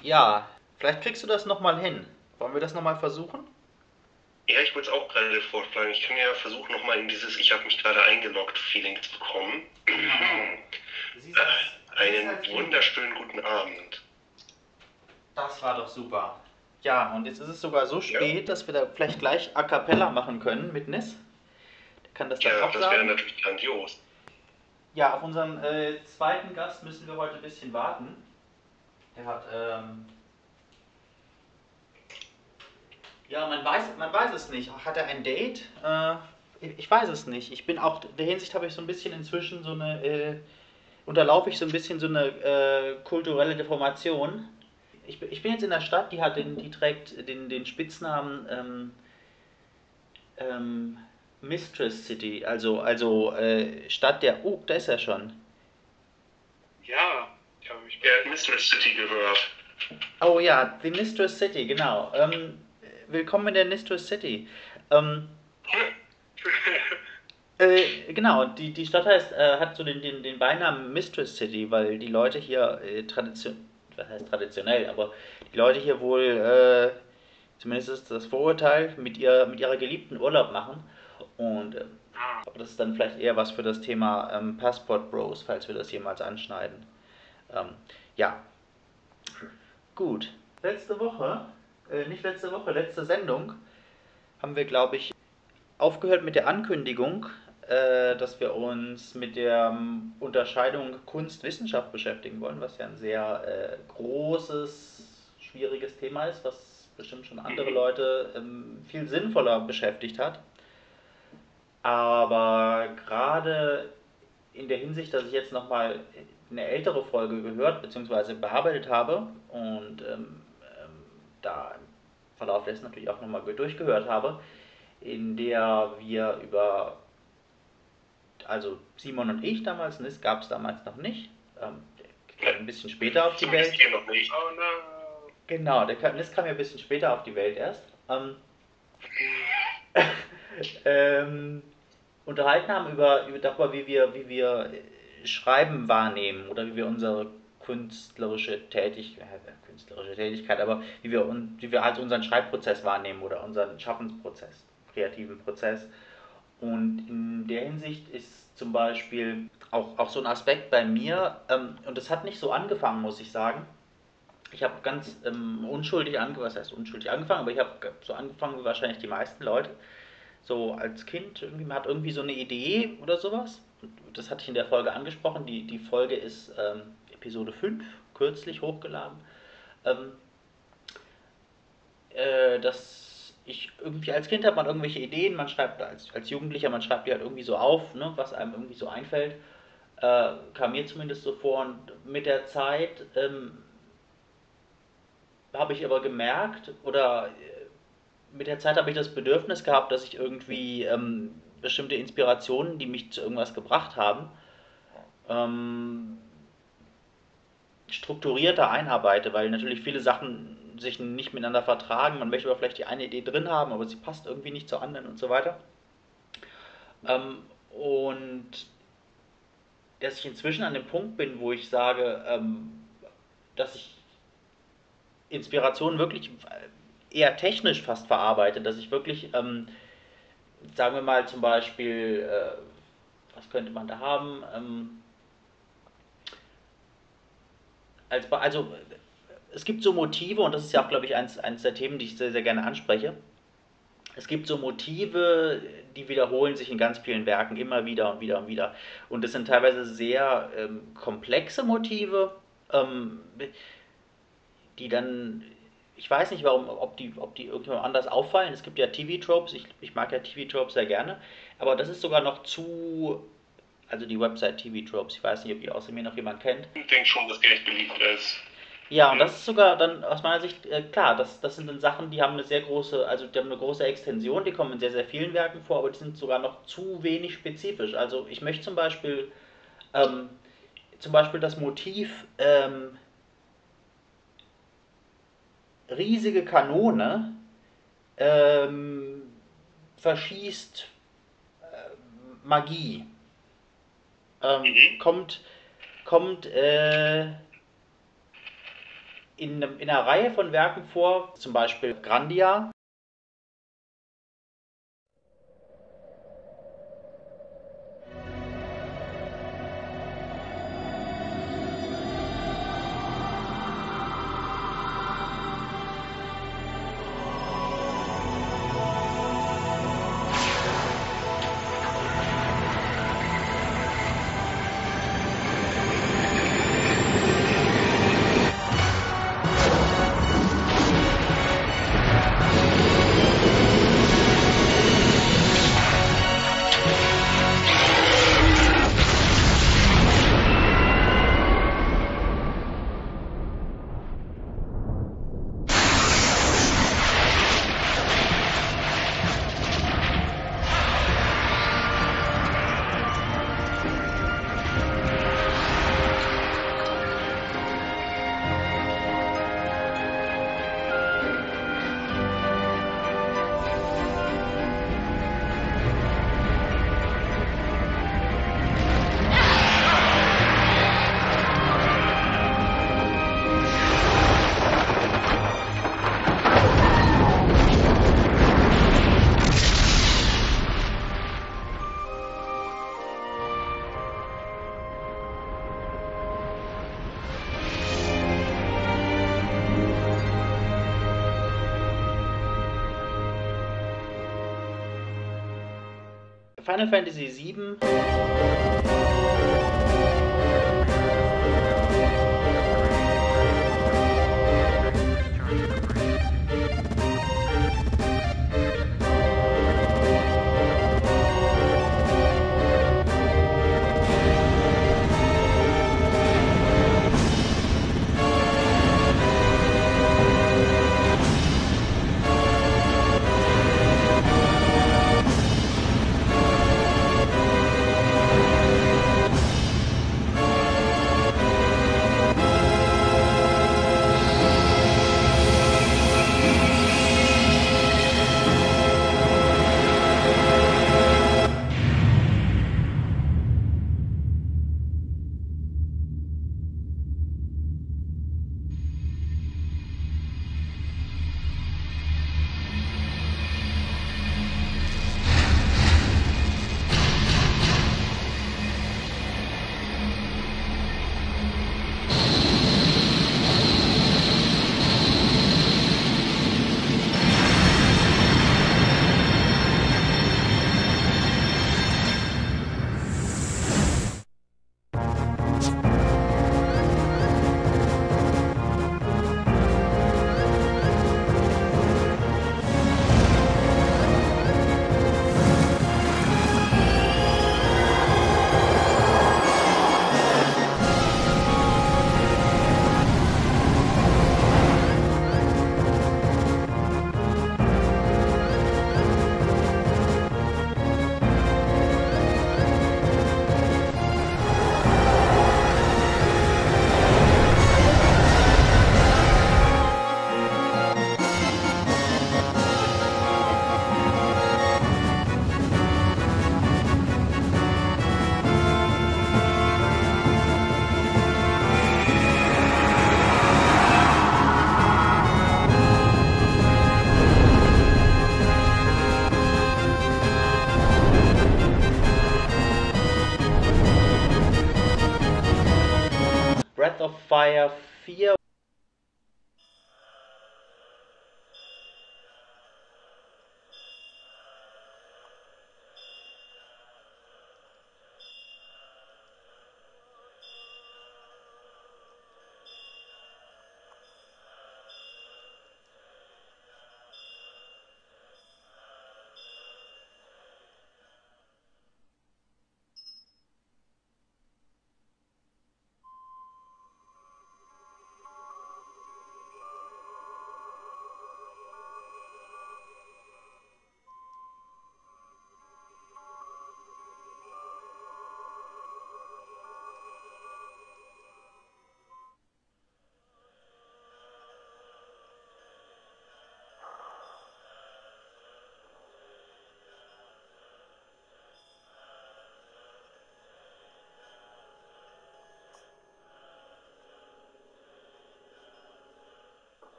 Ja, vielleicht kriegst du das nochmal hin. Wollen wir das nochmal versuchen? Ja, ich wollte es auch gerade vorschlagen. Ich kann ja versuchen, nochmal in dieses Ich habe mich gerade eingeloggt Feeling zu bekommen. Genau. Siehst Einen als gut. wunderschönen guten Abend. Das war doch super. Ja, und jetzt ist es sogar so Ja, spät, dass wir da vielleicht gleich A cappella machen können mit Nis. Der kann das dann ja, auch das wäre sagen. natürlich grandios. Ja, auf unseren zweiten Gast müssen wir heute ein bisschen warten. Der hat, ja, man weiß es nicht. Hat er ein Date? Ich weiß es nicht. Ich bin auch, in der Hinsicht habe ich so ein bisschen inzwischen so eine, unterlaufe ich so ein bisschen so eine kulturelle Deformation. Ich bin jetzt in der Stadt, die trägt den Spitznamen ähm, Mistress City, also Stadt der. Oh, da ist er schon. Ja, ich habe mich Er bei hat Mistress City gehört. Oh ja, die Mistress City, genau. Willkommen in der Mistress City. Ähm, genau, die Stadt hat so den Beinamen Mistress City, weil die Leute hier was heißt traditionell, aber die Leute hier wohl, zumindest ist das Vorurteil, mit ihrer Geliebten Urlaub machen. Und ah, aber das ist dann vielleicht eher was für das Thema Passport Bros, falls wir das jemals anschneiden. Ähm, ja, gut. Nicht letzte Woche, letzte Sendung, haben wir, glaube ich, aufgehört mit der Ankündigung, dass wir uns mit der Unterscheidung Kunst-Wissenschaft beschäftigen wollen, was ja ein sehr großes, schwieriges Thema ist, was bestimmt schon andere Mhm. Leute viel sinnvoller beschäftigt hat. Aber gerade in der Hinsicht, dass ich jetzt nochmal eine ältere Folge gehört bzw. bearbeitet habe und da im Verlauf dessen natürlich auch nochmal durchgehört habe, in der wir also Simon und ich damals, NIS gab es damals noch nicht, der kam ein bisschen später auf die Zumindest Welt. hier noch nicht. oh no. Genau, NIS kam ja ein bisschen später auf die Welt erst. ähm, Unterhalten haben darüber, Schreiben wahrnehmen oder wie wir unsere künstlerische Tätigkeit, aber wie wir also unseren Schreibprozess wahrnehmen oder unseren Schaffensprozess, kreativen Prozess. Und in der Hinsicht ist zum Beispiel auch so ein Aspekt bei mir, und das hat nicht so angefangen, muss ich sagen. Ich habe ganz was heißt unschuldig angefangen, aber ich habe so angefangen wie wahrscheinlich die meisten Leute so als Kind, man hat irgendwie so eine Idee oder sowas. Das hatte ich in der Folge angesprochen. Die Folge ist Episode 5 kürzlich hochgeladen. Ähm, Dass ich irgendwie als Kind hat man irgendwelche Ideen, man schreibt als Jugendlicher, man schreibt die halt irgendwie so auf, ne, was einem irgendwie so einfällt. Kam mir zumindest so vor und mit der Zeit habe ich aber gemerkt oder mit der Zeit habe ich das Bedürfnis gehabt, dass ich irgendwie bestimmte Inspirationen, die mich zu irgendwas gebracht haben, ähm, strukturierter einarbeite, weil natürlich viele Sachen sich nicht miteinander vertragen. Man möchte aber vielleicht die eine Idee drin haben, aber sie passt irgendwie nicht zur anderen und so weiter. Und dass ich inzwischen an dem Punkt bin, wo ich sage, dass ich Inspiration wirklich eher technisch fast verarbeite, dass ich wirklich, sagen wir mal zum Beispiel, was könnte man da haben? Also es gibt so Motive, und das ist ja auch, glaube ich, eins der Themen, die ich sehr, sehr gerne anspreche. Es gibt so Motive, die wiederholen sich in ganz vielen Werken immer wieder und wieder und wieder. Und das sind teilweise sehr komplexe Motive, ähm, die dann, ich weiß nicht, ob die irgendjemand anders auffallen. Es gibt ja TV-Tropes, ich mag ja TV-Tropes sehr gerne, aber das ist sogar noch zu, also die Website TV-Tropes, ich weiß nicht, ob die außer mir noch jemand kennt. Ich denke schon, dass der echt beliebt ist. Ja, und das Mhm. ist sogar dann aus meiner Sicht klar, das sind dann Sachen, die haben eine sehr große, also die haben eine große Extension, die kommen in sehr, sehr vielen Werken vor, aber die sind sogar noch zu wenig spezifisch. Also ich möchte ähm, zum Beispiel das Motiv riesige Kanone ähm, verschießt Magie. Ähm, Mhm. kommt kommt in einer Reihe von Werken vor, zum Beispiel Grandia. Final Fantasy VII. Breath of Fire 4.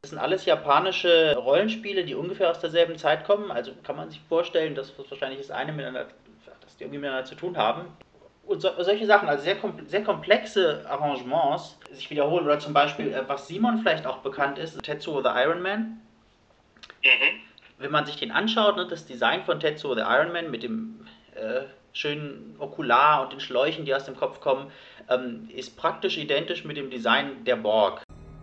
Das sind alles japanische Rollenspiele, die ungefähr aus derselben Zeit kommen. Also kann man sich vorstellen, dass wahrscheinlich dass die irgendwie miteinander zu tun haben. Und solche Sachen, also sehr komplexe Arrangements sich wiederholen. Oder zum Beispiel, was Simon vielleicht auch bekannt ist, Tetsuo the Iron Man. Mhm. Wenn man sich den anschaut, ne, das Design von Tetsuo the Iron Man mit dem schönen Okular und den Schläuchen, die aus dem Kopf kommen, ist praktisch identisch mit dem Design der Borg.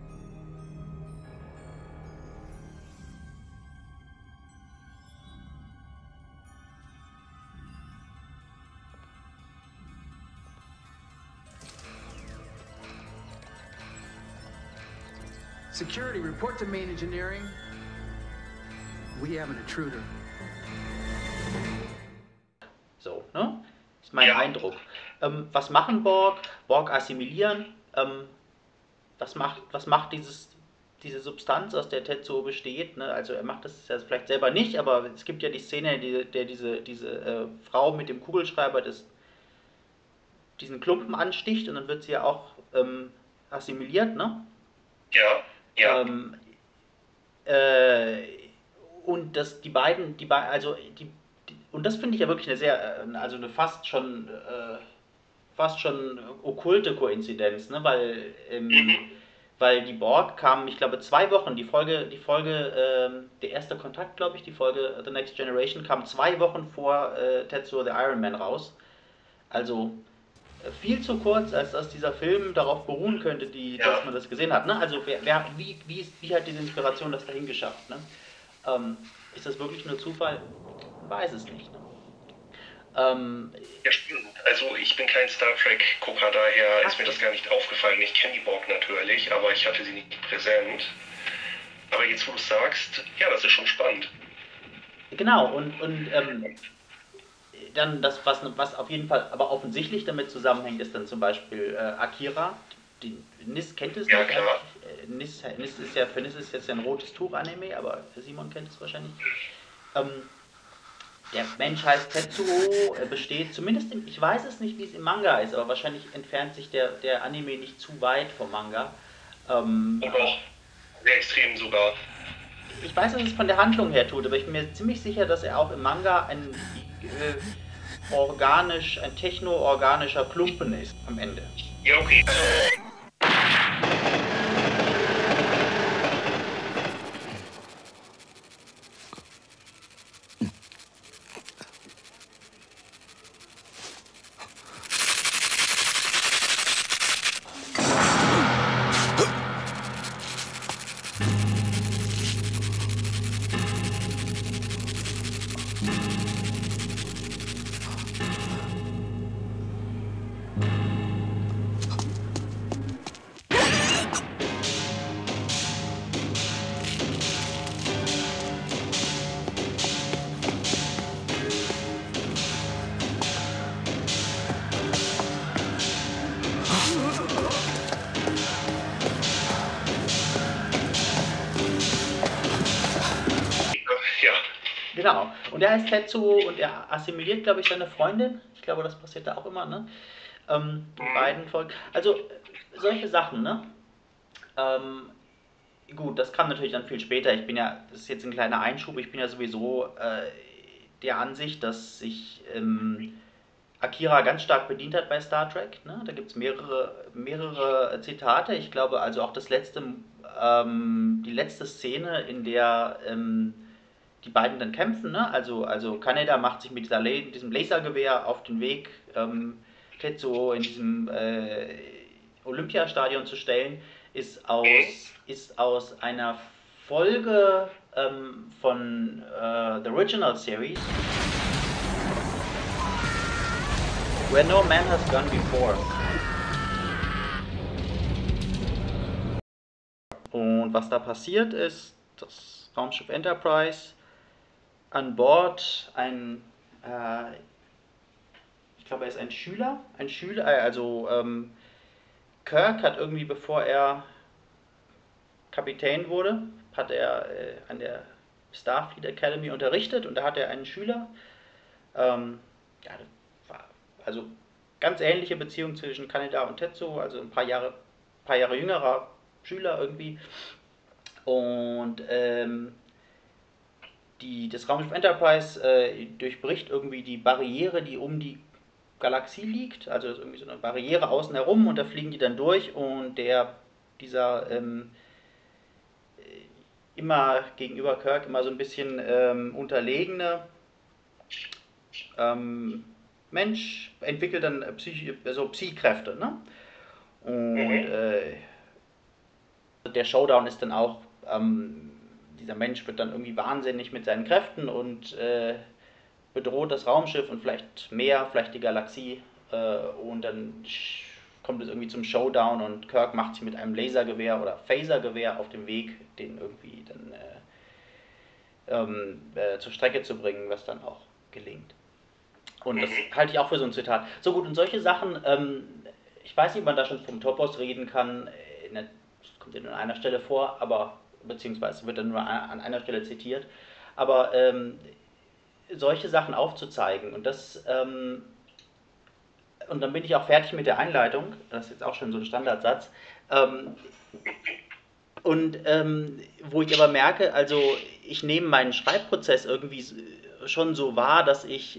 Security, report to main engineering. We have an intruder. So, ne? Ist mein Eindruck. Was machen Borg? Borg assimilieren. Was macht diese Substanz, aus der Tetsuo besteht? Ne? Also er macht das ja vielleicht selber nicht, aber es gibt ja die Szene, der diese Frau mit dem Kugelschreiber diesen Klumpen ansticht und dann wird sie ja auch assimiliert, ne? Ja, ja. Und und das finde ich ja wirklich also eine fast schon okkulte Koinzidenz, ne? Weil die Borg kamen, ich glaube, 2 Wochen, der erste Kontakt, glaube ich, die Folge The Next Generation kam 2 Wochen vor Tetsuo the Iron Man raus. Also viel zu kurz, als dass dieser Film darauf beruhen könnte, dass man das gesehen hat. Ne? Also wie hat diese Inspiration das dahin geschafft? Ne? Ist das wirklich nur Zufall? Weiß es nicht. Ne? Ja, stimmt. Also ich bin kein Star Trek-Gucker, daher ist mir das gar nicht aufgefallen. Ich kenne die Borg natürlich, aber ich hatte sie nicht präsent. Aber jetzt, wo du es sagst, ja, das ist schon spannend. Genau, und dann was auf jeden Fall aber offensichtlich damit zusammenhängt, ist dann zum Beispiel Akira. Nis kennt es Ja, nicht. klar. Für Nis ist jetzt ja ein rotes Tuch-Anime, aber für Simon kennt es wahrscheinlich. Der Mensch heißt Tetsuo, besteht zumindest ich weiß es nicht, wie es im Manga ist, aber wahrscheinlich entfernt sich der Anime nicht zu weit vom Manga. Und auch sehr extrem sogar. Ich weiß, dass es von der Handlung her tut, aber ich bin mir ziemlich sicher, dass er auch im Manga ein techno-organischer Klumpen ist am Ende. Ja, okay. Genau. Und er heißt Tetsuo und er assimiliert, glaube ich, seine Freundin. Ich glaube, das passiert da auch immer, ne? Die beiden Folgen. Also, solche Sachen, ne? Gut, das kam natürlich dann viel später. Das ist jetzt ein kleiner Einschub, ich bin ja sowieso der Ansicht, dass sich Akira ganz stark bedient hat bei Star Trek. Ne? Da gibt es mehrere Zitate. Ich glaube, also auch die letzte Szene, in der die beiden dann kämpfen, ne? Also Kaneda macht sich mit diesem Lasergewehr auf den Weg, Tetsuo in diesem Olympiastadion zu stellen, ist aus einer Folge von The Original Series, Where No Man Has Gone Before. Und was da passiert ist, das Raumschiff Enterprise an Bord ich glaube, er ist ein Schüler, Kirk hat irgendwie, bevor er Kapitän wurde, hat er an der Starfleet Academy unterrichtet und da hat er einen Schüler, also ganz ähnliche Beziehung zwischen Kaneda und Tetsuo, also ein paar Jahre jüngerer Schüler irgendwie. Und das Raumschiff Enterprise durchbricht irgendwie die Barriere, die um die Galaxie liegt. Also das ist irgendwie so eine Barriere außen herum und da fliegen die dann durch und dieser immer gegenüber Kirk immer so ein bisschen unterlegene Mensch entwickelt dann Psy-Kräfte, ne? Und der Showdown ist dann auch, dieser Mensch wird dann irgendwie wahnsinnig mit seinen Kräften und bedroht das Raumschiff und vielleicht die Galaxie. Und dann kommt es irgendwie zum Showdown und Kirk macht sich mit einem Lasergewehr oder Phasergewehr auf dem Weg, den irgendwie dann zur Strecke zu bringen, was dann auch gelingt. Und das halte ich auch für so ein Zitat. So gut, und solche Sachen, ich weiß nicht, ob man da schon vom Topos reden kann, das kommt ja nur an einer Stelle vor, aber beziehungsweise wird dann nur an einer Stelle zitiert, aber solche Sachen aufzuzeigen und und dann bin ich auch fertig mit der Einleitung, das ist jetzt auch schon so ein Standardsatz, wo ich aber merke, also ich nehme meinen Schreibprozess irgendwie schon so wahr, dass ich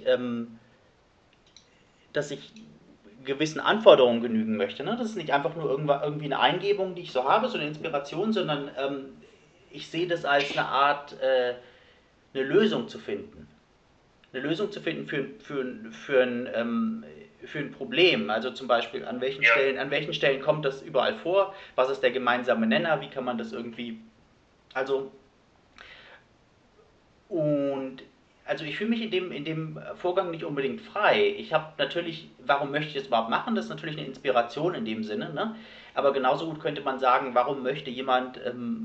gewissen Anforderungen genügen möchte. Ne? Das ist nicht einfach nur irgendwie eine Eingebung, die ich so habe, so eine Inspiration, sondern ich sehe das als eine Art, eine Lösung zu finden. Eine Lösung zu finden für ein Problem. Also zum Beispiel, an welchen Stellen kommt das überall vor? Was ist der gemeinsame Nenner? Wie kann man das irgendwie... Also ich fühle mich in dem Vorgang nicht unbedingt frei. Ich habe natürlich, warum möchte ich das überhaupt machen? Das ist natürlich eine Inspiration in dem Sinne. Ne? Aber genauso gut könnte man sagen, warum möchte jemand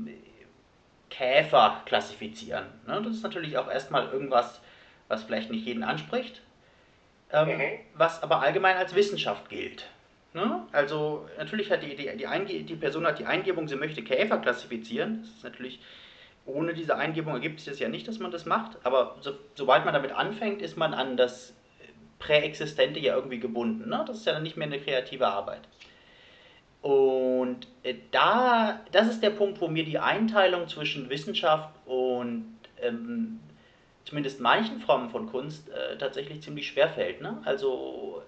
Käfer klassifizieren? Ne? Das ist natürlich auch erstmal irgendwas, was vielleicht nicht jeden anspricht, was aber allgemein als Wissenschaft gilt. Ne? Also natürlich hat die Person hat die Eingebung, sie möchte Käfer klassifizieren. Das ist natürlich... Ohne diese Eingebung ergibt sich das ja nicht, dass man das macht, aber sobald man damit anfängt, ist man an das Präexistente ja irgendwie gebunden. Ne? Das ist ja dann nicht mehr eine kreative Arbeit. Und das ist der Punkt, wo mir die Einteilung zwischen Wissenschaft und zumindest manchen Formen von Kunst tatsächlich ziemlich schwer fällt. Ne? Also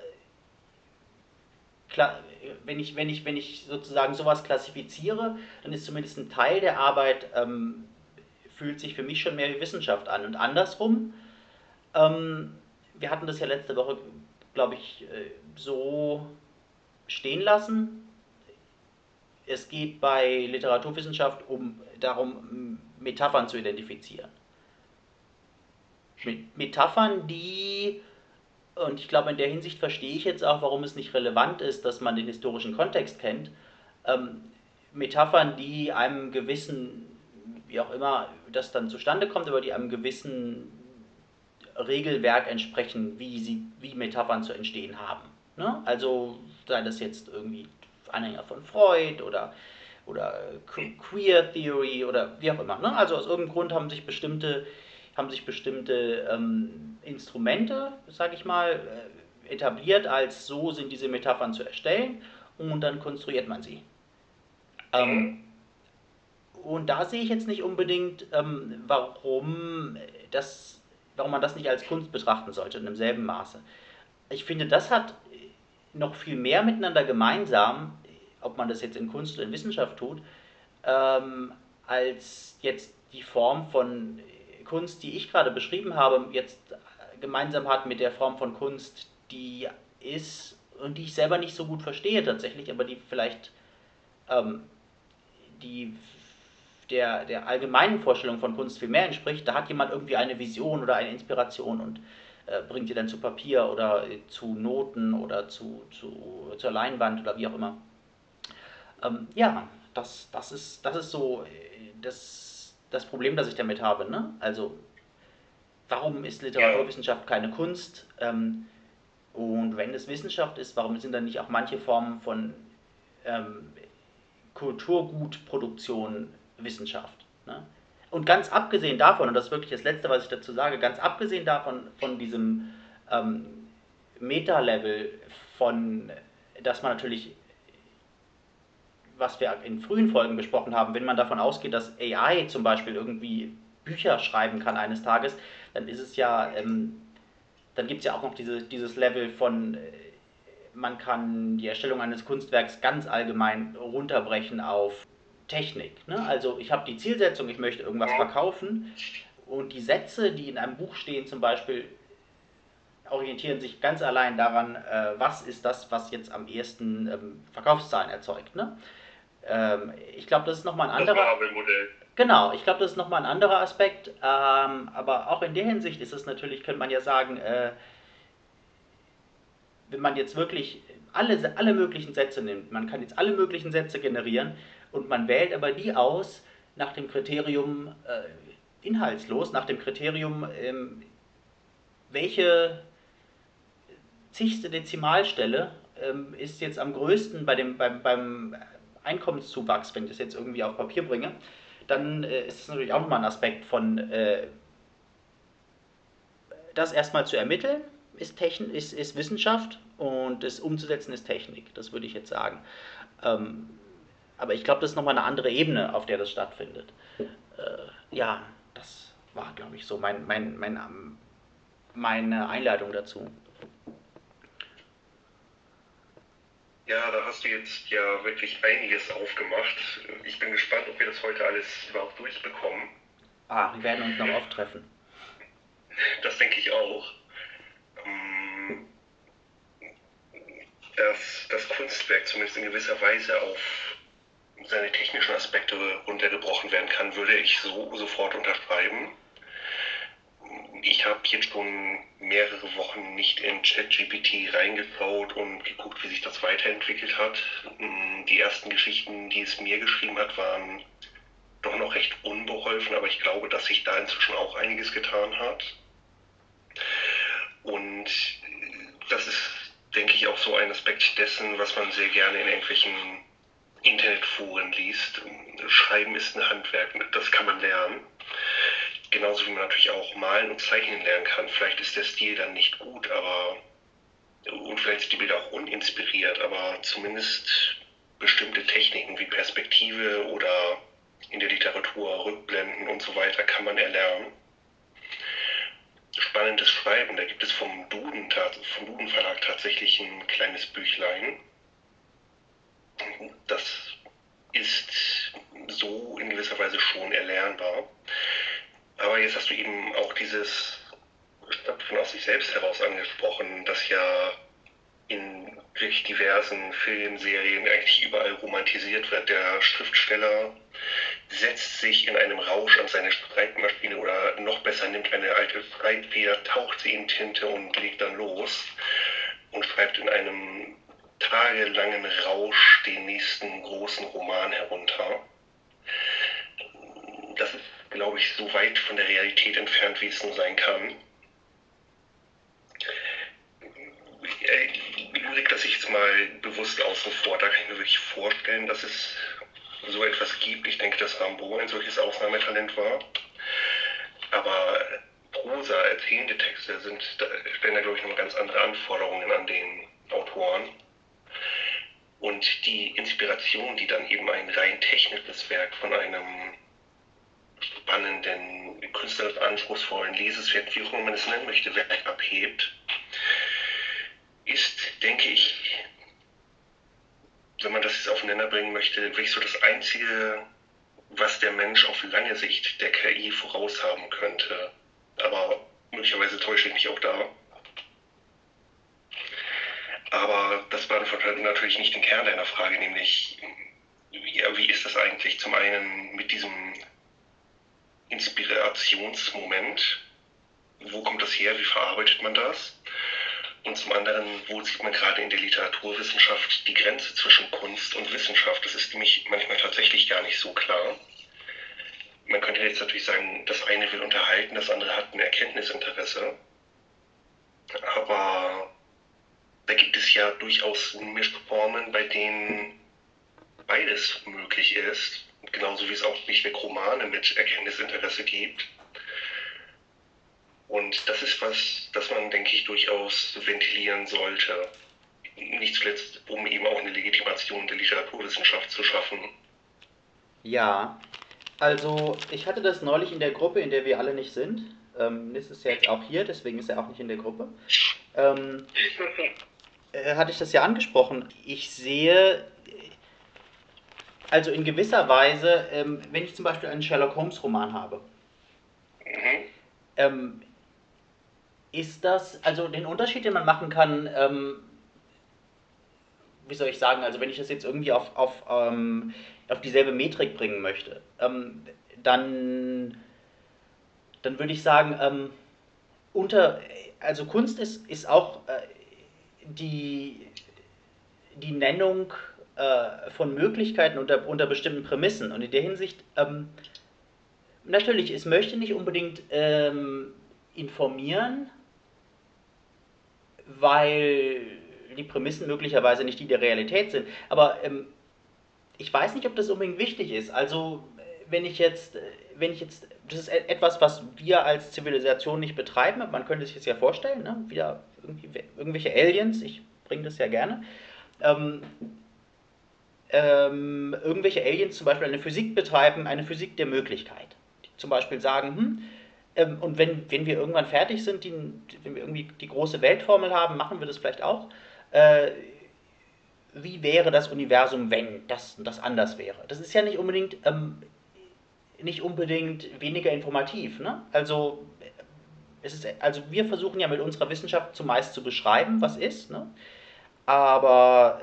klar, wenn ich sozusagen sowas klassifiziere, dann ist zumindest ein Teil der Arbeit, fühlt sich für mich schon mehr wie Wissenschaft an. Und andersrum, wir hatten das ja letzte Woche, glaube ich, so stehen lassen. Es geht bei Literaturwissenschaft darum, Metaphern zu identifizieren. Metaphern, die... Und ich glaube, in der Hinsicht verstehe ich jetzt auch, warum es nicht relevant ist, dass man den historischen Kontext kennt. Metaphern, die einem gewissen, wie auch immer das dann zustande kommt, aber die einem gewissen Regelwerk entsprechen, wie Metaphern zu entstehen haben. Ne? Also sei das jetzt irgendwie Anhänger von Freud oder Queer Theory oder wie auch immer. Ne? Also aus irgendeinem Grund haben sich bestimmte Instrumente, sage ich mal, etabliert, als so sind diese Metaphern zu erstellen und dann konstruiert man sie. Und da sehe ich jetzt nicht unbedingt, warum man das nicht als Kunst betrachten sollte in demselben Maße. Ich finde, das hat noch viel mehr miteinander gemeinsam, ob man das jetzt in Kunst oder in Wissenschaft tut, als jetzt die Form von Kunst, die ich gerade beschrieben habe, jetzt gemeinsam hat mit der Form von Kunst, die ist und die ich selber nicht so gut verstehe tatsächlich, aber die vielleicht der allgemeinen Vorstellung von Kunst viel mehr entspricht. Da hat jemand irgendwie eine Vision oder eine Inspiration und bringt die dann zu Papier oder zu Noten oder zur Leinwand oder wie auch immer. Ja, das ist so das Problem, das ich damit habe. Ne? Also, warum ist Literaturwissenschaft keine Kunst? Und wenn es Wissenschaft ist, warum sind dann nicht auch manche Formen von Kulturgutproduktion Wissenschaft? Ne? Und ganz abgesehen davon, und das ist wirklich das Letzte, was ich dazu sage, ganz abgesehen davon, von diesem Meta-Level, dass man natürlich was wir in frühen Folgen besprochen haben, wenn man davon ausgeht, dass AI zum Beispiel irgendwie Bücher schreiben kann eines Tages, dann ist es ja, dann gibt es ja auch noch dieses Level von, man kann die Erstellung eines Kunstwerks ganz allgemein runterbrechen auf Technik. Ne? Also ich habe die Zielsetzung, ich möchte irgendwas verkaufen und die Sätze, die in einem Buch stehen zum Beispiel, orientieren sich ganz allein daran, was ist das, was jetzt am ehesten Verkaufszahlen erzeugt. Ne? Ich glaube, das ist nochmal ein anderer. Das Marvel-Modell. Genau, ich glaube, das ist nochmal ein anderer Aspekt. Aber auch in der Hinsicht ist es natürlich, könnte man ja sagen, wenn man jetzt wirklich alle möglichen Sätze nimmt, man kann jetzt alle möglichen Sätze generieren und man wählt aber die aus nach dem Kriterium inhaltslos, nach dem Kriterium, welche zigste Dezimalstelle ist jetzt am größten beim Einkommenszuwachs, wenn ich das jetzt irgendwie auf Papier bringe, dann ist es natürlich auch nochmal ein Aspekt von, das erstmal zu ermitteln, ist Wissenschaft und das umzusetzen ist Technik, das würde ich jetzt sagen. Aber ich glaube, das ist nochmal eine andere Ebene, auf der das stattfindet. Ja, das war, glaube ich, so meine Einleitung dazu. Ja, da hast du jetzt ja wirklich einiges aufgemacht. Ich bin gespannt, ob wir das heute alles überhaupt durchbekommen. Wir werden uns noch oft treffen. Das denke ich auch. Dass das Kunstwerk zumindest in gewisser Weise auf seine technischen Aspekte runtergebrochen werden kann, würde ich so sofort unterschreiben. Ich habe jetzt schon mehrere Wochen nicht in ChatGPT reingeschaut und geguckt, wie sich das weiterentwickelt hat. Die ersten Geschichten, die es mir geschrieben hat, waren doch noch recht unbeholfen, aber ich glaube, dass sich da inzwischen auch einiges getan hat. Und das ist, denke ich, auch so ein Aspekt dessen, was man sehr gerne in irgendwelchen Internetforen liest. Schreiben ist ein Handwerk, das kann man lernen. Genauso wie man natürlich auch malen und zeichnen lernen kann. Vielleicht ist der Stil dann nicht gut, und vielleicht sind die Bilder auch uninspiriert, aber zumindest bestimmte Techniken wie Perspektive oder in der Literatur Rückblenden und so weiter kann man erlernen. Spannendes Schreiben, da gibt es vom Duden Verlag tatsächlich ein kleines Büchlein. Das ist so in gewisser Weise schon erlernbar. Aber jetzt hast du eben auch dieses Stapfen aus sich selbst heraus angesprochen, das ja in wirklich diversen Filmen, Serien eigentlich überall romantisiert wird. Der Schriftsteller setzt sich in einem Rausch an seine Schreibmaschine oder noch besser nimmt eine alte Schreibfeder, taucht sie in Tinte und legt dann los und schreibt in einem tagelangen Rausch den nächsten großen Roman herunter. Das ist, glaube ich, so weit von der Realität entfernt, wie es nur sein kann. Lyrik, das ich jetzt mal bewusst außen vor, da kann ich mir wirklich vorstellen, dass es so etwas gibt. Ich denke, dass Rimbaud ein solches Ausnahmetalent war. Aber Prosa, erzählende Texte stellen da, glaube ich, noch ganz andere Anforderungen an den Autoren. Und die Inspiration, die dann eben ein rein technisches Werk von einem spannenden, künstlerisch anspruchsvollen, lesenswerten, wie auch immer man es nennen möchte, Werk abhebt, ist, denke ich, wenn man das jetzt aufeinander bringen möchte, wirklich so das Einzige, was der Mensch auf lange Sicht der KI voraushaben könnte. Aber möglicherweise täusche ich mich auch da. Aber das beantwortet natürlich nicht den Kern deiner Frage, nämlich, wie ist das eigentlich zum einen mit diesem Inspirationsmoment, wo kommt das her, wie verarbeitet man das? Und zum anderen, wo sieht man gerade in der Literaturwissenschaft die Grenze zwischen Kunst und Wissenschaft? Das ist nämlich manchmal tatsächlich gar nicht so klar. Man könnte jetzt natürlich sagen, das eine will unterhalten, das andere hat ein Erkenntnisinteresse. Aber da gibt es ja durchaus Mischformen, bei denen beides möglich ist. Genauso wie es auch schlichtweg Romane mit Erkenntnisinteresse gibt. Und das ist was, das man, denke ich, durchaus ventilieren sollte. nicht zuletzt, um eben auch eine Legitimation der Literaturwissenschaft zu schaffen. Ja, also ich hatte das neulich in der Gruppe, in der wir alle nicht sind. Nis ist ja jetzt auch hier, deswegen ist er auch nicht in der Gruppe. Hatte ich das ja angesprochen. Ich sehe, also in gewisser Weise, wenn ich zum Beispiel einen Sherlock Holmes Roman habe, ist das, also den Unterschied, den man machen kann, wie soll ich sagen, also wenn ich das jetzt irgendwie auf dieselbe Metrik bringen möchte, dann würde ich sagen, also Kunst ist auch die Nennung von Möglichkeiten unter bestimmten Prämissen. Und in der Hinsicht, natürlich, es möchte nicht unbedingt informieren, weil die Prämissen möglicherweise nicht die der Realität sind. Aber ich weiß nicht, ob das unbedingt wichtig ist. Also wenn ich jetzt, das ist etwas, was wir als Zivilisation nicht betreiben, man könnte sich das ja vorstellen, ne? Wieder irgendwelche Aliens, ich bringe das ja gerne, irgendwelche Aliens zum Beispiel eine Physik betreiben, eine Physik der Möglichkeit. Die zum Beispiel sagen, und wenn wir irgendwann fertig sind, wenn wir irgendwie die große Weltformel haben, machen wir das vielleicht auch. Wie wäre das Universum, wenn das anders wäre? Das ist ja nicht unbedingt weniger informativ. Ne? Also, wir versuchen ja mit unserer Wissenschaft zumeist zu beschreiben, was ist. Ne? Aber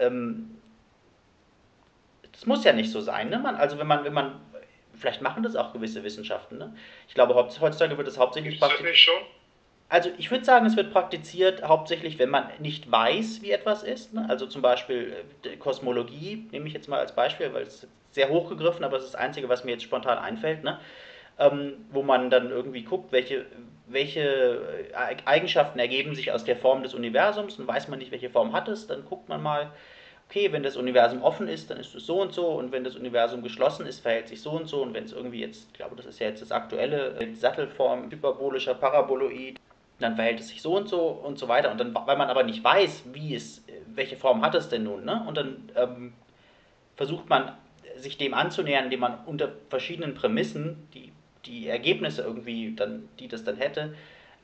das muss ja nicht so sein. Ne? Wenn man vielleicht machen das auch gewisse Wissenschaften. Ne? Ich glaube, heutzutage wird das hauptsächlich praktiziert. Nicht schon? Also ich würde sagen, es wird praktiziert hauptsächlich, wenn man nicht weiß, wie etwas ist. Ne? Also zum Beispiel Kosmologie nehme ich jetzt mal als Beispiel, weil es ist sehr hochgegriffen, aber es ist das Einzige, was mir jetzt spontan einfällt. Ne? Wo man dann irgendwie guckt, welche Eigenschaften ergeben sich aus der Form des Universums, und weiß man nicht, welche Form hat es, dann guckt man mal, okay, wenn das Universum offen ist, dann ist es so und so, und wenn das Universum geschlossen ist, verhält sich so und so, und wenn es irgendwie jetzt, ich glaube, das ist ja jetzt das aktuelle, die Sattelform, hyperbolischer Paraboloid, dann verhält es sich so und so weiter. Und dann, weil man aber nicht weiß, welche Form hat es denn nun, ne? Und dann versucht man, sich dem anzunähern, indem man unter verschiedenen Prämissen die Ergebnisse irgendwie, die das dann hätte,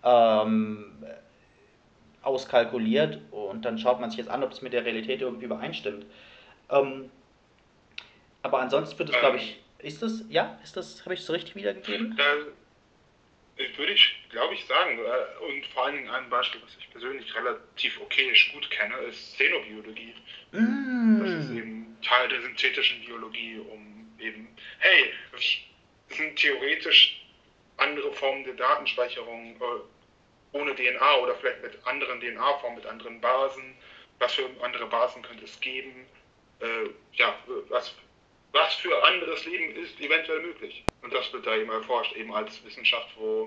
auskalkuliert, und dann schaut man sich jetzt an, ob es mit der Realität irgendwie übereinstimmt. Aber ansonsten wird es, glaube ich, habe ich es so richtig wiedergegeben? Würde ich, glaube ich, sagen, und vor allen Dingen ein Beispiel, was ich persönlich relativ okayisch gut kenne, ist Xenobiologie. Das ist eben Teil der synthetischen Biologie, um eben, hey, es sind theoretisch andere Formen der Datenspeicherung ohne DNA oder vielleicht mit anderen DNA-Formen, mit anderen Basen. Was für andere Basen könnte es geben? Was für anderes Leben ist eventuell möglich? Und das wird da eben erforscht, eben als Wissenschaft, wo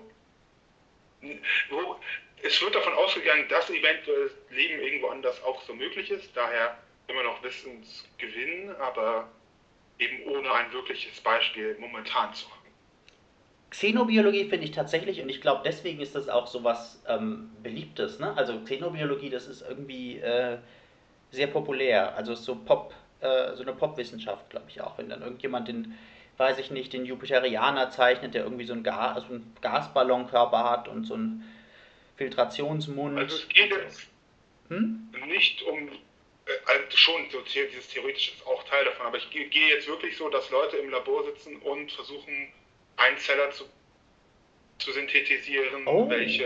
es wird davon ausgegangen, dass eventuell Leben irgendwo anders auch so möglich ist, daher immer noch Wissensgewinn, aber eben ohne ein wirkliches Beispiel momentan zu haben. Xenobiologie finde ich tatsächlich, und ich glaube, deswegen ist das auch so was Beliebtes. Ne? Also Xenobiologie, das ist irgendwie sehr populär. Also so eine Popwissenschaft, glaube ich auch. Wenn dann irgendjemand den Jupiterianer zeichnet, der irgendwie so einen Gasballonkörper hat und so einen Filtrationsmund. Also es geht jetzt nicht um, also schon so dieses Theoretische ist auch Teil davon, aber ich gehe jetzt wirklich so, dass Leute im Labor sitzen und versuchen, Einzeller zu synthetisieren, welche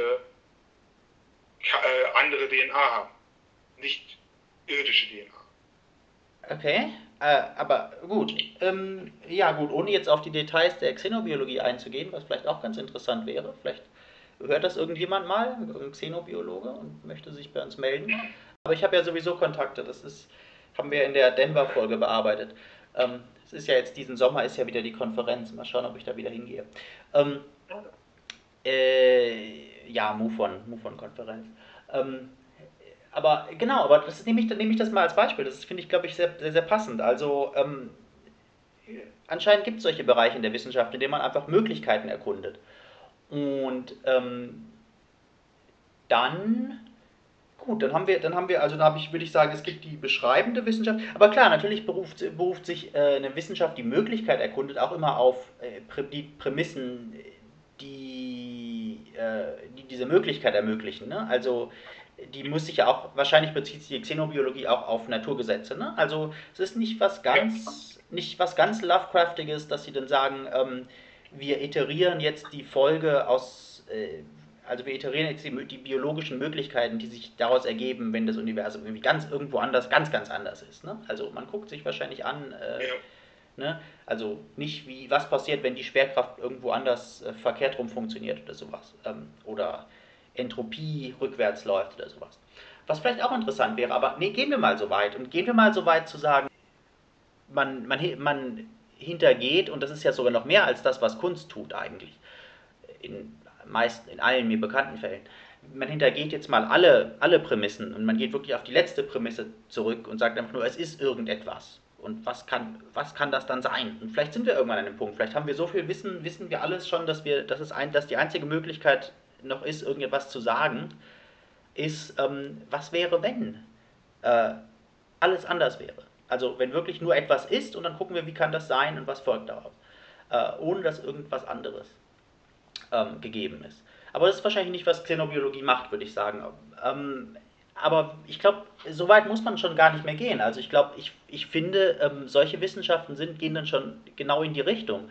andere DNA haben. Nicht irdische DNA. Okay, aber gut. Ja gut, ohne jetzt auf die Details der Xenobiologie einzugehen, was vielleicht auch ganz interessant wäre, vielleicht hört das irgendjemand mal, irgendein Xenobiologe, und möchte sich bei uns melden. Aber ich habe ja sowieso Kontakte, haben wir in der Denver-Folge bearbeitet. Es ist ja jetzt, diesen Sommer ist ja wieder die Konferenz. Mal schauen, ob ich da wieder hingehe. Ja, MUFON-Konferenz. Aber genau, aber nehme ich das mal als Beispiel. Das finde ich, glaube ich, sehr, sehr, sehr passend. Also anscheinend gibt es solche Bereiche in der Wissenschaft, in denen man einfach Möglichkeiten erkundet. Und dann, Gut, also würde ich sagen, es gibt die beschreibende Wissenschaft, aber klar, natürlich beruft sich eine Wissenschaft, die Möglichkeit erkundet, auch immer auf die Prämissen, die diese Möglichkeit ermöglichen. Ne? Also die muss sich ja auch, wahrscheinlich bezieht sich die Xenobiologie auch auf Naturgesetze. Ne? Also es ist nicht was ganz Lovecraftiges, dass sie dann sagen, wir iterieren jetzt die Folge also wir iterieren jetzt die biologischen Möglichkeiten, die sich daraus ergeben, wenn das Universum irgendwie irgendwo anders, ganz anders ist. Ne? Also man guckt sich wahrscheinlich an, ne? Also nicht was passiert, wenn die Schwerkraft irgendwo anders verkehrt rum funktioniert oder sowas. Oder Entropie rückwärts läuft oder sowas. Was vielleicht auch interessant wäre, aber nee, gehen wir mal so weit. Und gehen wir mal so weit zu sagen, man hintergeht, und das ist ja sogar noch mehr als das, was Kunst tut eigentlich, in allen mir bekannten Fällen. Man hintergeht jetzt mal alle Prämissen und man geht wirklich auf die letzte Prämisse zurück und sagt einfach nur, es ist irgendetwas. Und was kann das dann sein? Und vielleicht sind wir irgendwann an einem Punkt, vielleicht haben wir so viel wissen wir alles schon, dass die einzige Möglichkeit noch ist, irgendetwas zu sagen, ist, was wäre, wenn alles anders wäre. Also wenn wirklich nur etwas ist und dann gucken wir, wie kann das sein und was folgt daraus. Ohne dass irgendwas anderes gegeben ist. Aber das ist wahrscheinlich nicht, was Xenobiologie macht, würde ich sagen. Aber ich glaube, so weit muss man schon gar nicht mehr gehen. Also ich glaube, ich finde, solche Wissenschaften gehen dann schon genau in die Richtung.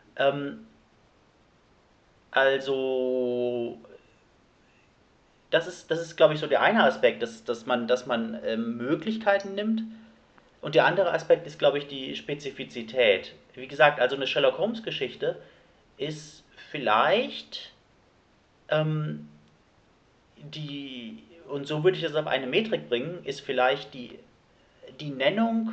Also das ist, glaube ich, so der eine Aspekt, dass man Möglichkeiten nimmt. Und der andere Aspekt ist, glaube ich, die Spezifizität. Wie gesagt, also eine Sherlock Holmes-Geschichte ist vielleicht und so würde ich das auf eine Metrik bringen, ist vielleicht die Nennung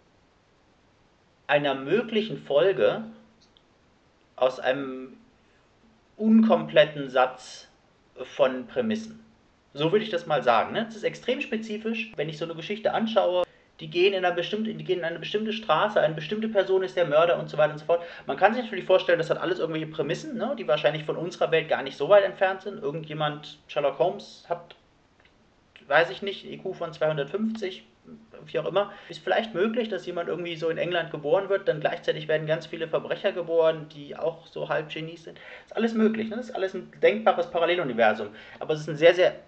einer möglichen Folge aus einem unkompletten Satz von Prämissen. So würde ich das mal sagen. Ne? Das ist extrem spezifisch. Wenn ich so eine Geschichte anschaue, die gehen in eine bestimmte Straße, eine bestimmte Person ist der Mörder und so weiter und so fort. Man kann sich natürlich vorstellen, das hat alles irgendwelche Prämissen, ne, die wahrscheinlich von unserer Welt gar nicht so weit entfernt sind. Sherlock Holmes hat, weiß ich nicht, IQ von 250, wie auch immer. Ist vielleicht möglich, dass jemand irgendwie so in England geboren wird, dann gleichzeitig werden ganz viele Verbrecher geboren, die auch so halb Genies sind. Ist alles möglich, ne? Das ist alles ein denkbares Paralleluniversum. Aber es ist eine sehr, sehr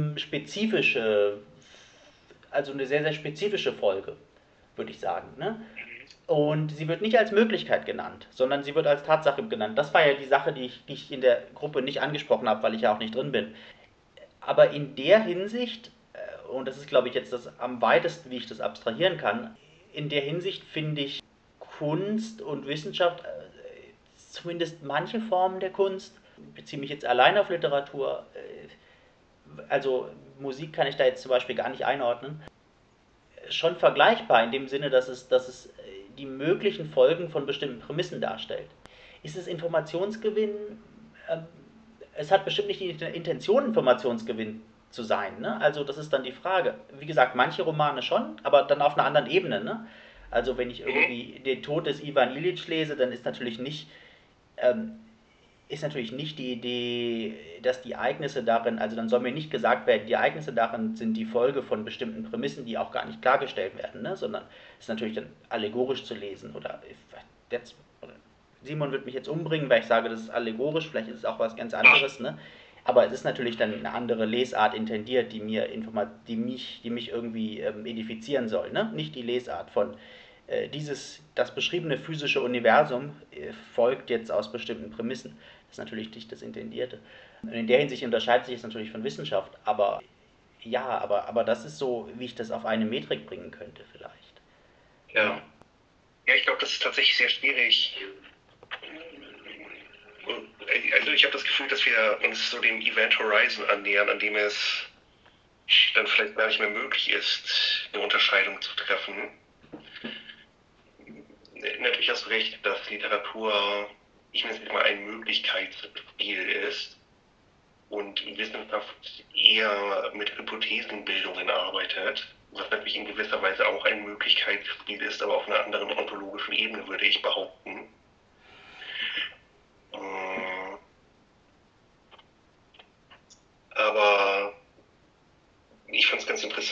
eine sehr, sehr spezifische Folge, würde ich sagen. Ne? Und sie wird nicht als Möglichkeit genannt, sondern sie wird als Tatsache genannt. Das war ja die Sache, die ich in der Gruppe nicht angesprochen habe, weil ich ja auch nicht drin bin. Aber in der Hinsicht, und das ist, glaube ich, jetzt das am weitesten, wie ich das abstrahieren kann, in der Hinsicht finde ich Kunst und Wissenschaft, zumindest manche Formen der Kunst, ich beziehe mich jetzt allein auf Literatur, also Musik kann ich da jetzt zum Beispiel gar nicht einordnen, schon vergleichbar in dem Sinne, dass es die möglichen Folgen von bestimmten Prämissen darstellt. Ist es Informationsgewinn? Es hat bestimmt nicht die Intention, Informationsgewinn zu sein. Ne? Also das ist dann die Frage. Wie gesagt, manche Romane schon, aber dann auf einer anderen Ebene. Ne? Also wenn ich irgendwie den Tod des Ivan Ilitsch lese, dann ist natürlich nicht die Idee, dass die Ereignisse darin, also dann soll mir nicht gesagt werden, die Ereignisse darin sind die Folge von bestimmten Prämissen, die auch gar nicht klargestellt werden, ne? Sondern es ist natürlich dann allegorisch zu lesen. Simon wird mich jetzt umbringen, weil ich sage, das ist allegorisch, vielleicht ist es auch was ganz anderes, ne? Aber es ist natürlich dann eine andere Lesart intendiert, die mich irgendwie edifizieren soll, ne? Nicht die Lesart von das beschriebene physische Universum folgt jetzt aus bestimmten Prämissen. Das ist natürlich nicht das Intendierte. Und in der Hinsicht unterscheidet sich es natürlich von Wissenschaft, aber ja, aber das ist so, wie ich das auf eine Metrik bringen könnte vielleicht. Ja. Ja, ich glaube, das ist tatsächlich sehr schwierig. Also ich habe das Gefühl, dass wir uns so dem Event Horizon annähern, an dem es dann vielleicht gar nicht mehr möglich ist, eine Unterscheidung zu treffen. Natürlich hast du recht, dass Literatur, ich nenne es mal, ein Möglichkeitsspiel ist und Wissenschaft eher mit Hypothesenbildungen arbeitet, was natürlich in gewisser Weise auch ein Möglichkeitsspiel ist, aber auf einer anderen ontologischen Ebene, würde ich behaupten. Aber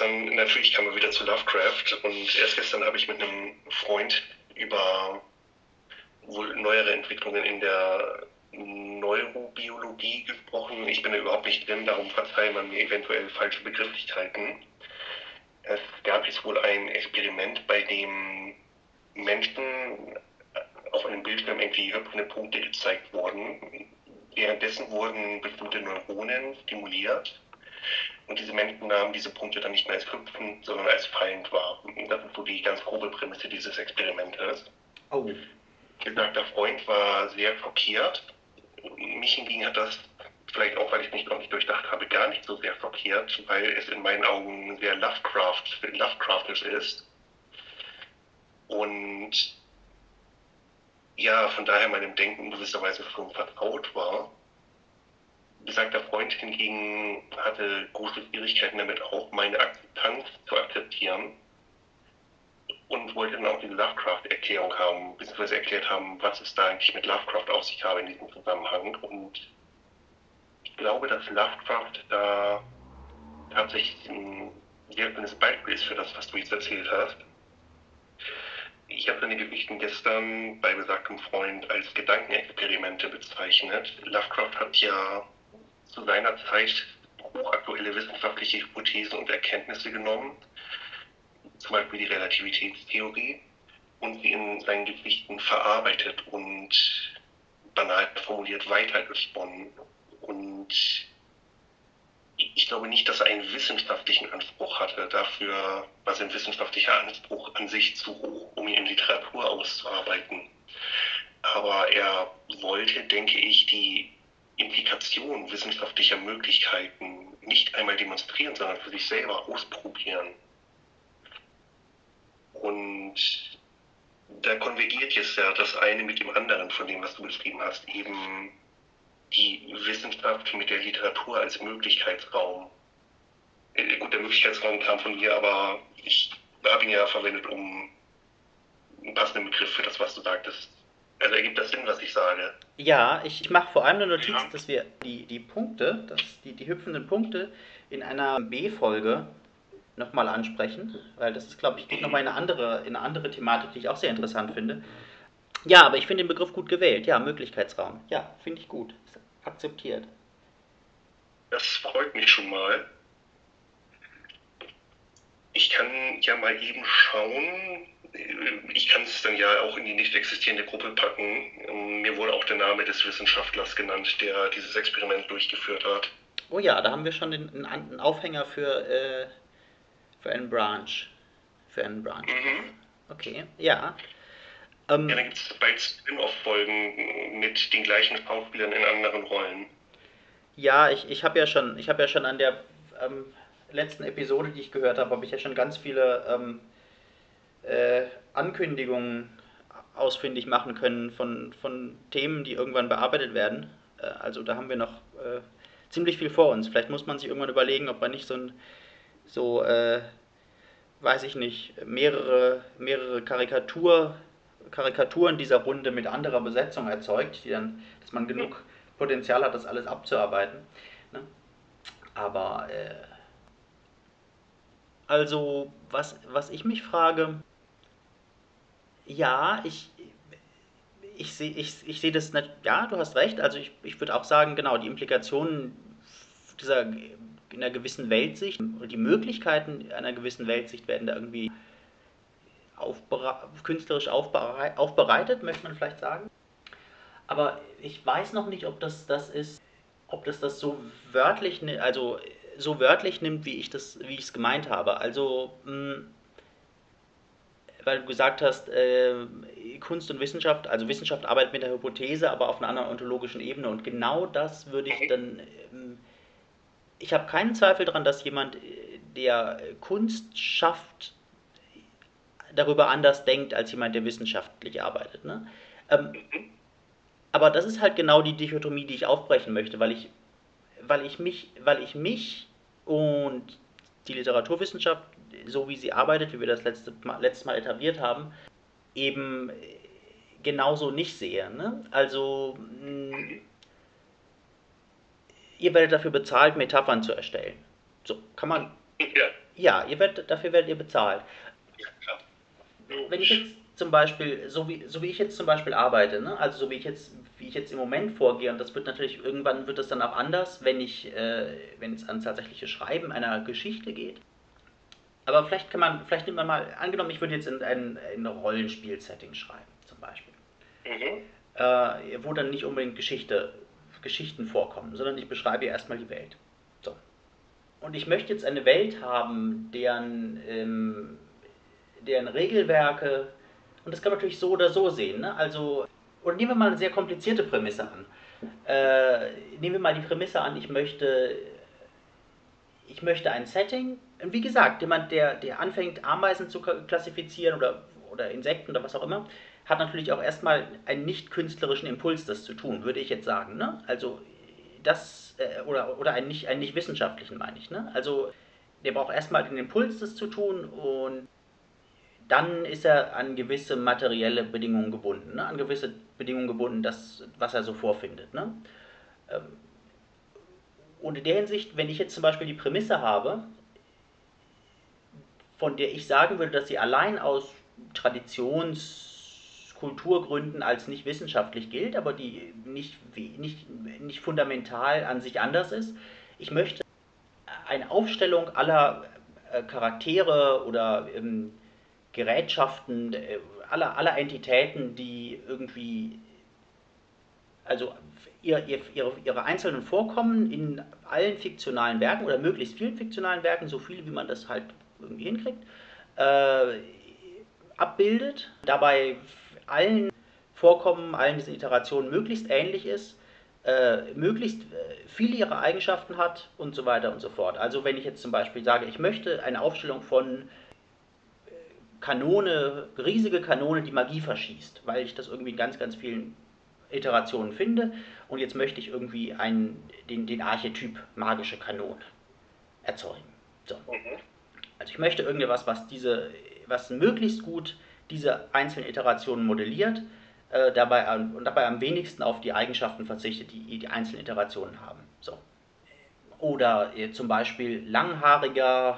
natürlich kamen wir wieder zu Lovecraft und erst gestern habe ich mit einem Freund über wohl neuere Entwicklungen in der Neurobiologie gesprochen. Ich bin da überhaupt nicht drin, darum verzeiht man mir eventuell falsche Begrifflichkeiten. Es gab jetzt wohl ein Experiment, bei dem Menschen auf einem Bildschirm irgendwie hüpfende Punkte gezeigt wurden. Währenddessen wurden bestimmte Neuronen stimuliert und diese Menschen nahmen diese Punkte dann nicht mehr als hüpfend, sondern als fallend wahr. Das ist so die ganz grobe Prämisse dieses Experimentes. Oh. Besagter Freund war sehr schockiert. Mich hingegen hat das, vielleicht auch, weil ich mich noch nicht durchdacht habe, gar nicht so sehr schockiert, weil es in meinen Augen sehr Lovecraftisch ist. Und ja, von daher meinem Denken in gewisser Weise schon vertraut war. Besagter Freund hingegen hatte große Schwierigkeiten damit, auch meine Akzeptanz zu akzeptieren und wollte dann auch diese Lovecraft-Erklärung haben, beziehungsweise erklärt haben, was es da eigentlich mit Lovecraft auf sich habe in diesem Zusammenhang. Und ich glaube, dass Lovecraft da tatsächlich ein sehr schönes Beispiel ist für das, was du jetzt erzählt hast. Ich habe seine Geschichten gestern bei besagtem Freund als Gedankenexperimente bezeichnet. Lovecraft hat ja zu seiner Zeit hochaktuelle wissenschaftliche Hypothesen und Erkenntnisse genommen, zum Beispiel die Relativitätstheorie, und sie in seinen Geschichten verarbeitet und banal formuliert weitergesponnen. Und ich glaube nicht, dass er einen wissenschaftlichen Anspruch hatte. Dafür war sein wissenschaftlicher Anspruch an sich zu hoch, um ihn in Literatur auszuarbeiten. Aber er wollte, denke ich, die Implikation wissenschaftlicher Möglichkeiten nicht einmal demonstrieren, sondern für sich selber ausprobieren. Und da konvergiert jetzt ja das eine mit dem anderen von dem, was du beschrieben hast, eben die Wissenschaft mit der Literatur als Möglichkeitsraum. Gut, der Möglichkeitsraum kam von mir, aber ich habe ihn ja verwendet, um einen passenden Begriff für das, was du sagtest. Also ergibt das Sinn, was ich sage? Ja, ich mache vor allem eine Notiz, dass wir die Punkte, die hüpfenden Punkte in einer B-Folge nochmal ansprechen, weil das ist, glaube ich, geht nochmal in eine andere Thematik, die ich auch sehr interessant finde. Ja, aber ich finde den Begriff gut gewählt. Ja, Möglichkeitsraum. Ja, finde ich gut. Akzeptiert. Das freut mich schon mal. Ich kann ja mal eben schauen. Ich kann es dann ja auch in die nicht existierende Gruppe packen. Mir wurde auch der Name des Wissenschaftlers genannt, der dieses Experiment durchgeführt hat. Oh ja, da haben wir schon einen Aufhänger für einen Branch. Mhm. Okay, ja. Ja, dann gibt es bald Spin-off-Folgen mit den gleichen Schauspielern in anderen Rollen. Ja, ich habe ja schon an der letzten Episode, die ich gehört habe ich ja schon ganz viele Ankündigungen ausfindig machen können von Themen, die irgendwann bearbeitet werden. Also da haben wir noch ziemlich viel vor uns. Vielleicht muss man sich irgendwann überlegen, ob man nicht weiß ich nicht, mehrere Karikaturen dieser Runde mit anderer Besetzung erzeugt, dass man genug Potenzial hat, das alles abzuarbeiten. Ne? Aber also, was ich mich frage, ja, ich sehe das nicht, ja, du hast recht, also ich würde auch sagen, genau, die Implikationen in einer gewissen Weltsicht oder die Möglichkeiten einer gewissen Weltsicht werden da irgendwie künstlerisch aufbereitet, möchte man vielleicht sagen. Aber ich weiß noch nicht, ob das ist, ob das so wörtlich, also so wörtlich nimmt, wie ich es gemeint habe. Also, weil du gesagt hast, Kunst und Wissenschaft, also Wissenschaft arbeitet mit der Hypothese, aber auf einer anderen ontologischen Ebene. Und genau das würde ich dann, ich habe keinen Zweifel daran, dass jemand, der Kunst schafft, darüber anders denkt, als jemand, der wissenschaftlich arbeitet. Ne? Aber das ist halt genau die Dichotomie, die ich aufbrechen möchte, weil ich mich und die Literaturwissenschaft, so wie sie arbeitet, wie wir das letztes Mal etabliert haben, eben genauso nicht sehe. Ne? Also, ihr werdet dafür bezahlt, Metaphern zu erstellen. So, kann man Ja, Ja, dafür werdet ihr bezahlt. ja, klar. Wenn ich jetzt zum Beispiel, so wie ich jetzt zum Beispiel arbeite, ne? Also so wie ich jetzt im Moment vorgehe, und das wird natürlich, irgendwann wird das dann auch anders, wenn es ans tatsächliche Schreiben einer Geschichte geht. Aber vielleicht nimmt man mal, angenommen, ich würde jetzt in ein Rollenspiel-Setting schreiben, zum Beispiel. Mhm. Wo dann nicht unbedingt Geschichten vorkommen, sondern ich beschreibe erstmal die Welt. So. Und ich möchte jetzt eine Welt haben, deren Regelwerke, und das kann man natürlich so oder so sehen, ne? Also, oder nehmen wir mal eine sehr komplizierte Prämisse an. Nehmen wir mal die Prämisse an, ich möchte ein Setting, und wie gesagt, jemand, der anfängt, Ameisen zu klassifizieren oder Insekten oder was auch immer, hat natürlich auch erstmal einen nicht künstlerischen Impuls, das zu tun, würde ich jetzt sagen. Ne? Also oder einen nicht wissenschaftlichen, meine ich. Ne? Also der braucht erstmal den Impuls, das zu tun, und dann ist er an gewisse materielle Bedingungen gebunden, ne? An gewisse Bedingungen gebunden, was er so vorfindet. Ne? Und in der Hinsicht, wenn ich jetzt zum Beispiel die Prämisse habe, von der ich sagen würde, dass sie allein aus Kulturgründen als nicht wissenschaftlich gilt, aber die nicht fundamental an sich anders ist. Ich möchte eine Aufstellung aller Charaktere oder Gerätschaften, aller Entitäten, die irgendwie, also ihre einzelnen Vorkommen in allen fiktionalen Werken oder möglichst vielen fiktionalen Werken, so viele wie man das halt irgendwie hinkriegt, äh, abbildet, dabei allen Vorkommen, allen diesen Iterationen möglichst ähnlich ist, möglichst viele ihre Eigenschaften hat und so weiter und so fort. Also wenn ich jetzt zum Beispiel sage, ich möchte eine Aufstellung von riesige Kanone, die Magie verschießt, weil ich das irgendwie in ganz, ganz vielen Iterationen finde, und jetzt möchte ich irgendwie den Archetyp magische Kanone erzeugen. So. Mhm. Also ich möchte irgendwas, was möglichst gut diese einzelnen Iterationen modelliert, dabei am wenigsten auf die Eigenschaften verzichtet, die einzelnen Iterationen haben. So. Oder zum Beispiel langhaariger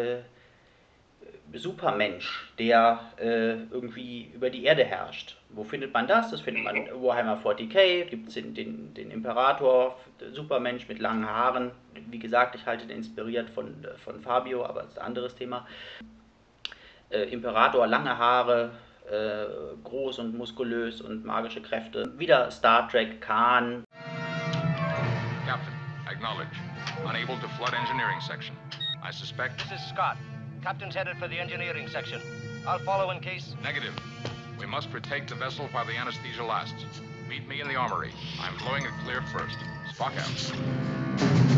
Supermensch, der irgendwie über die Erde herrscht. Wo findet man das? Das findet man in Warhammer 40k, gibt es den Imperator, Supermensch mit langen Haaren. Wie gesagt, ich halte den inspiriert von Fabio, aber das ist ein anderes Thema. Imperator, lange Haare, groß und muskulös und magische Kräfte. Wieder Star Trek, Khan. Captain, acknowledge. Unable to flood engineering section. I suspect... This is Scott. Captain's headed for the engineering section. I'll follow in case... Negative. We must retake the vessel while the anesthesia lasts. Meet me in the armory. I'm blowing it clear first. Spock out.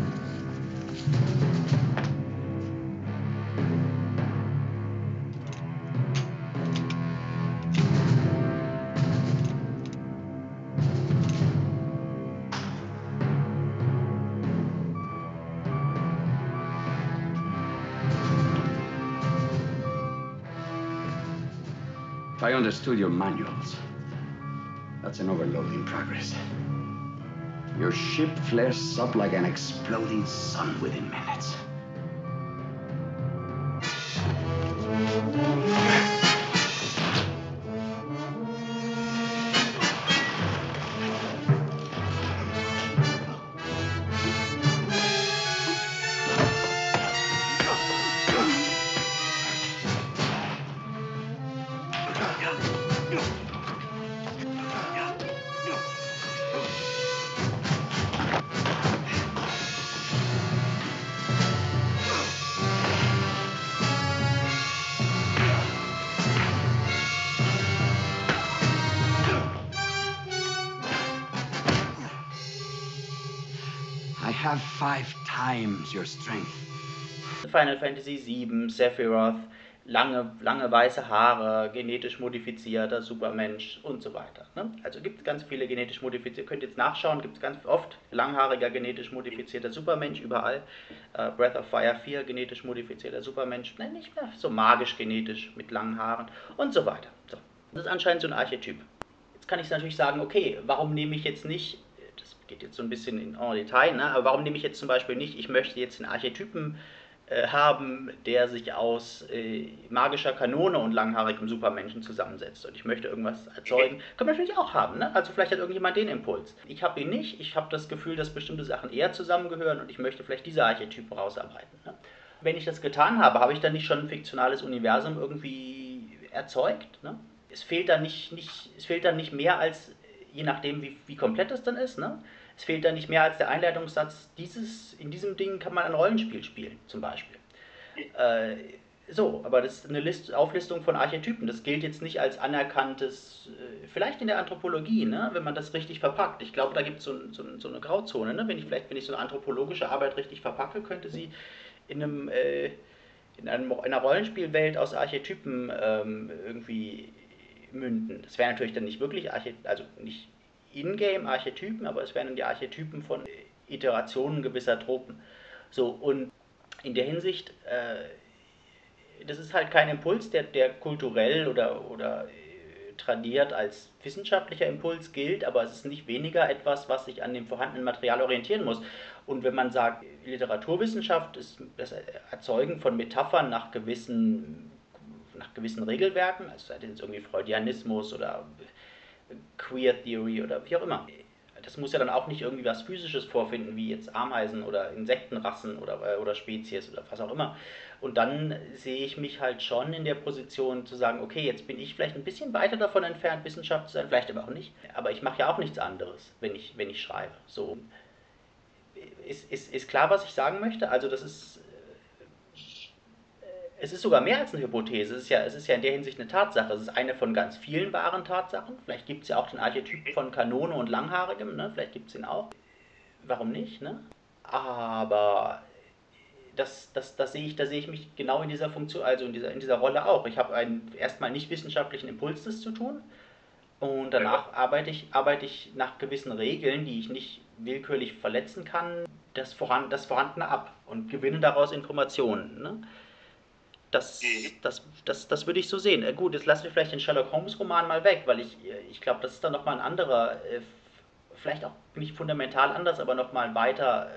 If I understood your manuals, that's an overload in progress. Your ship flares up like an exploding sun within minutes. I have 5 times your strength. Final Fantasy VII, Sephiroth, lange weiße Haare, genetisch modifizierter Supermensch und so weiter. Ne? Also gibt es ganz viele genetisch modifizierte, ihr könnt jetzt nachschauen, gibt es ganz oft langhaariger genetisch modifizierter Supermensch überall. Breath of Fire 4, genetisch modifizierter Supermensch, nein, nicht mehr so magisch genetisch mit langen Haaren und so weiter. So. Das ist anscheinend so ein Archetyp. Jetzt kann ich natürlich sagen, okay, warum nehme ich jetzt nicht, das geht jetzt so ein bisschen in Detail, ne? Aber warum nehme ich jetzt zum Beispiel nicht, ich möchte jetzt den Archetypen haben, der sich aus magischer Kanone und langhaarigem Supermenschen zusammensetzt. Und ich möchte irgendwas erzeugen. Können wir natürlich auch haben, ne? Also vielleicht hat irgendjemand den Impuls. Ich habe ihn nicht. Ich habe das Gefühl, dass bestimmte Sachen eher zusammengehören und ich möchte vielleicht diese Archetypen rausarbeiten. Ne? Wenn ich das getan habe, habe ich dann nicht schon ein fiktionales Universum irgendwie erzeugt? Ne? Es fehlt dann nicht mehr als, je nachdem wie komplett es dann ist, ne? Es fehlt dann nicht mehr als der Einleitungssatz, in diesem Ding kann man ein Rollenspiel spielen, zum Beispiel. Aber das ist eine Auflistung von Archetypen. Das gilt jetzt nicht als anerkanntes, vielleicht in der Anthropologie, ne, wenn man das richtig verpackt. Ich glaube, da gibt es so eine Grauzone. Ne? Wenn ich so eine anthropologische Arbeit richtig verpacke, könnte sie in einer Rollenspielwelt aus Archetypen irgendwie münden. Das wäre natürlich dann nicht wirklich nicht Ingame-Archetypen, aber es wären dann die Archetypen von Iterationen gewisser Tropen. So, und in der Hinsicht, das ist halt kein Impuls, der kulturell oder tradiert als wissenschaftlicher Impuls gilt, aber es ist nicht weniger etwas, was sich an dem vorhandenen Material orientieren muss. Und wenn man sagt, Literaturwissenschaft ist das Erzeugen von Metaphern nach gewissen Regelwerken, also sei das jetzt irgendwie Freudianismus oder Queer Theory oder wie auch immer. Das muss ja dann auch nicht irgendwie was Physisches vorfinden, wie jetzt Ameisen oder Insektenrassen oder Spezies oder was auch immer. Und dann sehe ich mich halt schon in der Position zu sagen, okay, jetzt bin ich vielleicht ein bisschen weiter davon entfernt, Wissenschaft zu sein, vielleicht aber auch nicht. Aber ich mache ja auch nichts anderes, wenn ich schreibe. So. Ist klar, was ich sagen möchte? Also es ist sogar mehr als eine Hypothese, es ist ja in der Hinsicht eine Tatsache. Es ist eine von ganz vielen wahren Tatsachen. Vielleicht gibt es ja auch den Archetyp von Kanone und Langhaarigem, ne? Vielleicht gibt es ihn auch. Warum nicht? Ne? Aber da sehe ich mich genau in dieser Funktion, also in dieser Rolle auch. Ich habe einen erstmal nicht wissenschaftlichen Impuls, das zu tun. Und danach arbeite ich nach gewissen Regeln, die ich nicht willkürlich verletzen kann, das Vorhandene ab und gewinne daraus Informationen. Ne? Das würde ich so sehen. Gut, jetzt lassen wir vielleicht den Sherlock Holmes Roman mal weg, weil ich glaube, das ist dann nochmal ein anderer, vielleicht auch nicht fundamental anders, aber nochmal weiter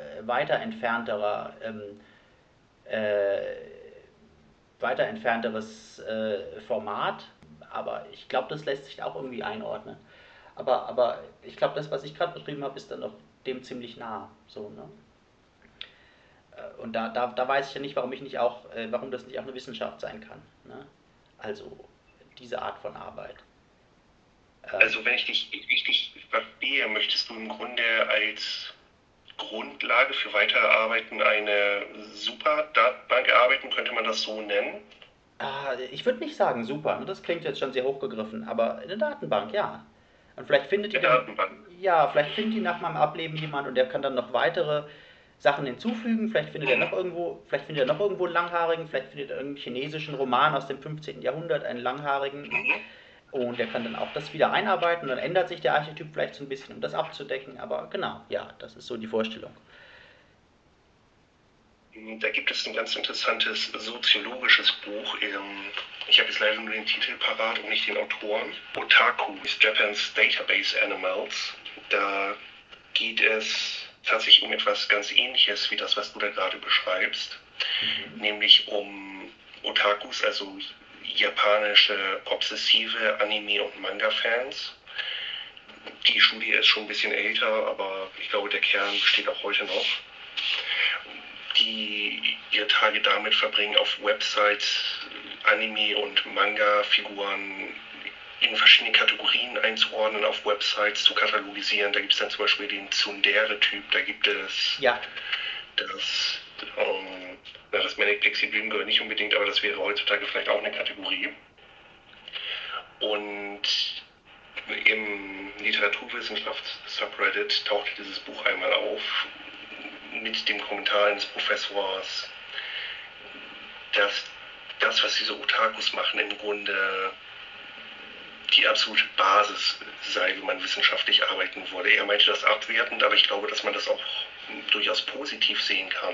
entfernteres Format. Aber ich glaube, das lässt sich auch irgendwie einordnen. Aber ich glaube, das, was ich gerade beschrieben habe, ist dann noch dem ziemlich nah. So, ne? Und da weiß ich ja nicht, warum das nicht auch eine Wissenschaft sein kann. Ne? Also diese Art von Arbeit. Also wenn ich dich richtig verstehe, möchtest du im Grunde als Grundlage für weitere Arbeiten eine Super-Datenbank erarbeiten, könnte man das so nennen? Ich würde nicht sagen super, ne? Das klingt jetzt schon sehr hochgegriffen, aber eine Datenbank, ja. Und vielleicht findet die nach meinem Ableben jemand und der kann dann noch weitere Sachen hinzufügen, vielleicht findet er noch irgendwo einen Langhaarigen, vielleicht findet er einen chinesischen Roman aus dem 15. Jahrhundert, einen Langhaarigen, und der kann dann auch das wieder einarbeiten und dann ändert sich der Archetyp vielleicht so ein bisschen, um das abzudecken, aber genau, ja, das ist so die Vorstellung. Da gibt es ein ganz interessantes soziologisches Buch. Ich habe jetzt leider nur den Titel parat und nicht den Autoren. Otaku, Japan's Database Animals. Da geht es tatsächlich um etwas ganz Ähnliches wie das, was du da gerade beschreibst. Nämlich um Otakus, also japanische obsessive Anime- und Manga-Fans. Die Studie ist schon ein bisschen älter, aber ich glaube, der Kern besteht auch heute noch. Die ihre Tage damit verbringen, auf Websites Anime- und Manga-Figuren in verschiedene Kategorien einzuordnen, auf Websites zu katalogisieren. Da gibt es dann zum Beispiel den Tsundere-Typ, da gibt es das Manic Pixie Dream Girl nicht unbedingt, aber das wäre heutzutage vielleicht auch eine Kategorie. Und im Literaturwissenschafts-Subreddit tauchte dieses Buch einmal auf, mit dem Kommentar eines Professors, dass das, was diese Otakus machen, im Grunde die absolute Basis sei, wie man wissenschaftlich arbeiten würde. Er meinte das abwertend, aber ich glaube, dass man das auch durchaus positiv sehen kann.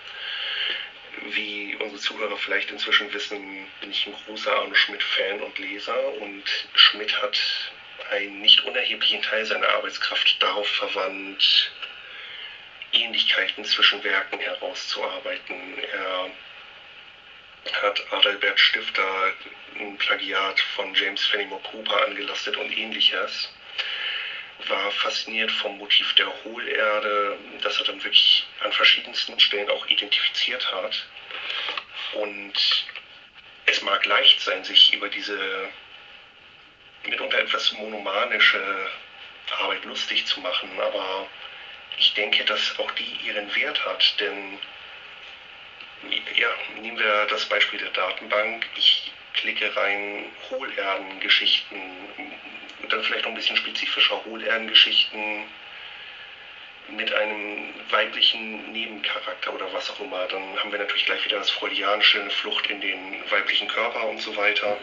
Wie unsere Zuhörer vielleicht inzwischen wissen, bin ich ein großer Arno Schmidt-Fan und Leser, und Schmidt hat einen nicht unerheblichen Teil seiner Arbeitskraft darauf verwandt, Ähnlichkeiten zwischen Werken herauszuarbeiten. Er hat Adalbert Stifter ein Plagiat von James Fenimore Cooper angelastet und ähnliches. War fasziniert vom Motiv der Hohlerde, das er dann wirklich an verschiedensten Stellen auch identifiziert hat. Und es mag leicht sein, sich über diese mitunter etwas monomanische Arbeit lustig zu machen, aber ich denke, dass auch die ihren Wert hat, denn ja, nehmen wir das Beispiel der Datenbank. Ich klicke rein Hohlerdengeschichten und dann vielleicht noch ein bisschen spezifischer Hohlerdengeschichten mit einem weiblichen Nebencharakter oder was auch immer. Dann haben wir natürlich gleich wieder das freudianische, eine Flucht in den weiblichen Körper und so weiter.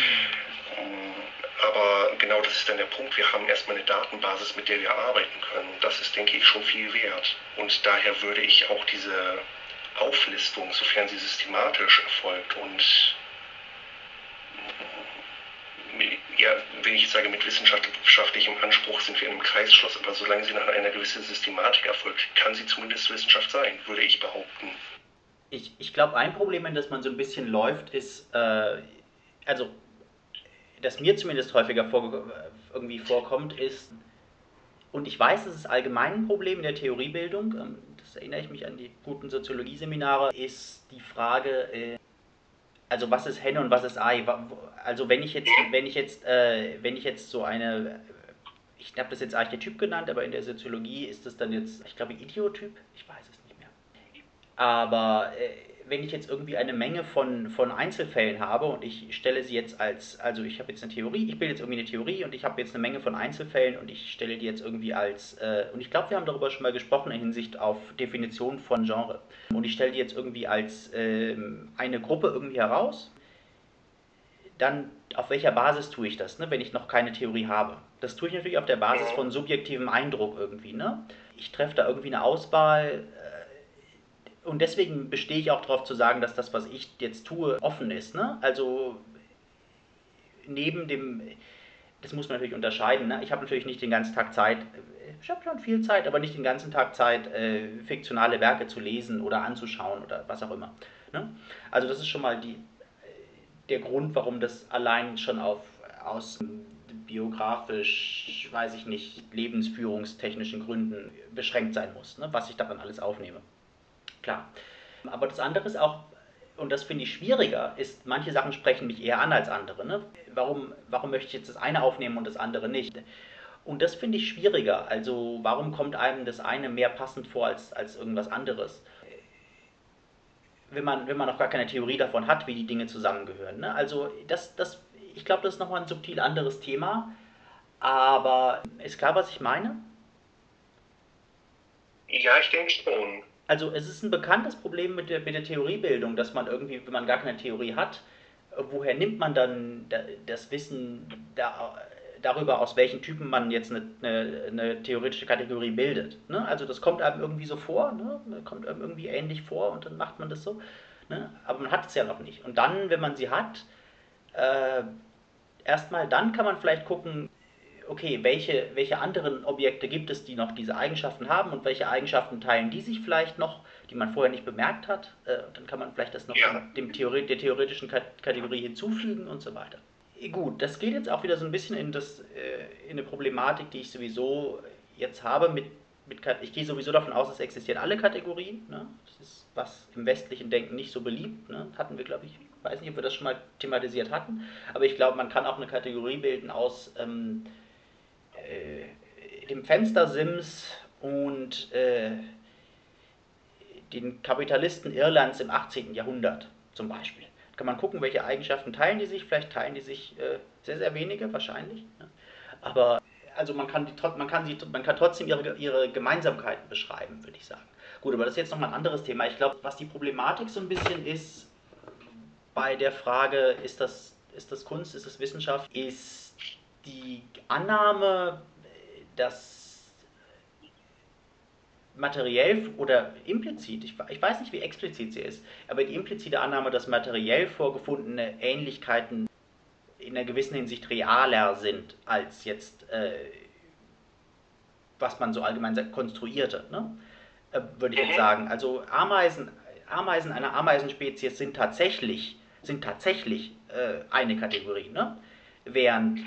Aber genau das ist dann der Punkt. Wir haben erstmal eine Datenbasis, mit der wir arbeiten können. Das ist, denke ich, schon viel wert. Und daher würde ich auch diese Auflistung, sofern sie systematisch erfolgt und ja, wenn ich sage, mit wissenschaftlichem Anspruch sind wir in einem Kreisschluss, aber solange sie nach einer gewissen Systematik erfolgt, kann sie zumindest Wissenschaft sein, würde ich behaupten. Ich glaube, ein Problem, in das man so ein bisschen läuft, ist, also, das mir zumindest häufiger irgendwie vorkommt, ist, und ich weiß, das ist allgemein ein Problem in der Theoriebildung, das erinnere ich mich an die guten Soziologieseminare, ist die Frage, also was ist Henne und was ist Ei? Also wenn ich jetzt so eine, ich habe das jetzt Archetyp genannt, aber in der Soziologie ist das dann jetzt, ich glaube, Idiotyp, ich weiß es nicht mehr. Aber wenn ich jetzt irgendwie eine Menge von Einzelfällen habe und ich stelle sie jetzt also ich habe jetzt eine Theorie, ich bilde jetzt irgendwie eine Theorie und ich habe jetzt eine Menge von Einzelfällen und ich stelle die jetzt irgendwie als, und ich glaube, wir haben darüber schon mal gesprochen in Hinsicht auf Definition von Genre. Und ich stelle die jetzt irgendwie als eine Gruppe irgendwie heraus, dann auf welcher Basis tue ich das, ne, wenn ich noch keine Theorie habe? Das tue ich natürlich auf der Basis von subjektivem Eindruck irgendwie, ne? Ich treffe da irgendwie eine Auswahl, und deswegen bestehe ich auch darauf zu sagen, dass das, was ich jetzt tue, offen ist. Ne? Also neben dem, das muss man natürlich unterscheiden, ne? Ich habe natürlich nicht den ganzen Tag Zeit, ich habe schon viel Zeit, aber nicht den ganzen Tag Zeit, fiktionale Werke zu lesen oder anzuschauen oder was auch immer. Ne? Also das ist schon mal der Grund, warum das allein schon aus biografisch, weiß ich nicht, lebensführungstechnischen Gründen beschränkt sein muss, ne? Was ich daran alles aufnehme. Klar. Aber das andere ist auch, und das finde ich schwieriger, ist, manche Sachen sprechen mich eher an als andere. Ne? Warum möchte ich jetzt das eine aufnehmen und das andere nicht? Und das finde ich schwieriger. Also warum kommt einem das eine mehr passend vor als irgendwas anderes? Wenn man noch gar keine Theorie davon hat, wie die Dinge zusammengehören. Ne? Also ich glaube, das ist nochmal ein subtil anderes Thema. Aber ist klar, was ich meine? Ja, ich denke schon. Also es ist ein bekanntes Problem mit der Theoriebildung, dass man irgendwie, wenn man gar keine Theorie hat, woher nimmt man dann das Wissen darüber, aus welchen Typen man jetzt eine theoretische Kategorie bildet. Ne? Also das kommt einem irgendwie so vor, ne? Kommt einem irgendwie ähnlich vor und dann macht man das so. Ne? Aber man hat es ja noch nicht. Und dann, wenn man sie hat, erstmal dann kann man vielleicht gucken, okay, welche anderen Objekte gibt es, die noch diese Eigenschaften haben und welche Eigenschaften teilen die sich vielleicht noch, die man vorher nicht bemerkt hat. Dann kann man vielleicht das noch der theoretischen Kategorie hinzufügen und so weiter. Gut, das geht jetzt auch wieder so ein bisschen in eine Problematik, die ich sowieso jetzt habe. Ich gehe sowieso davon aus, es existieren alle Kategorien. Ne? Das ist was im westlichen Denken nicht so beliebt. Ne? Hatten wir, glaube ich, weiß nicht, ob wir das schon mal thematisiert hatten, aber ich glaube, man kann auch eine Kategorie bilden aus dem Fenstersims und den Kapitalisten Irlands im 18. Jahrhundert zum Beispiel. Da kann man gucken, welche Eigenschaften teilen die sich. Vielleicht teilen die sich sehr, sehr wenige, wahrscheinlich. Ne? Aber also man kann trotzdem ihre Gemeinsamkeiten beschreiben, würde ich sagen. Gut, aber das ist jetzt nochmal ein anderes Thema. Ich glaube, was die Problematik so ein bisschen ist bei der Frage, ist das Kunst, ist das Wissenschaft, ist die Annahme, dass materiell oder implizit, ich weiß nicht, wie explizit sie ist, aber die implizite Annahme, dass materiell vorgefundene Ähnlichkeiten in einer gewissen Hinsicht realer sind, als jetzt, was man so allgemein sagt, konstruierte. Ne? würde ich jetzt sagen. Also Ameisen einer Ameisenspezies sind tatsächlich eine Kategorie. Ne? Während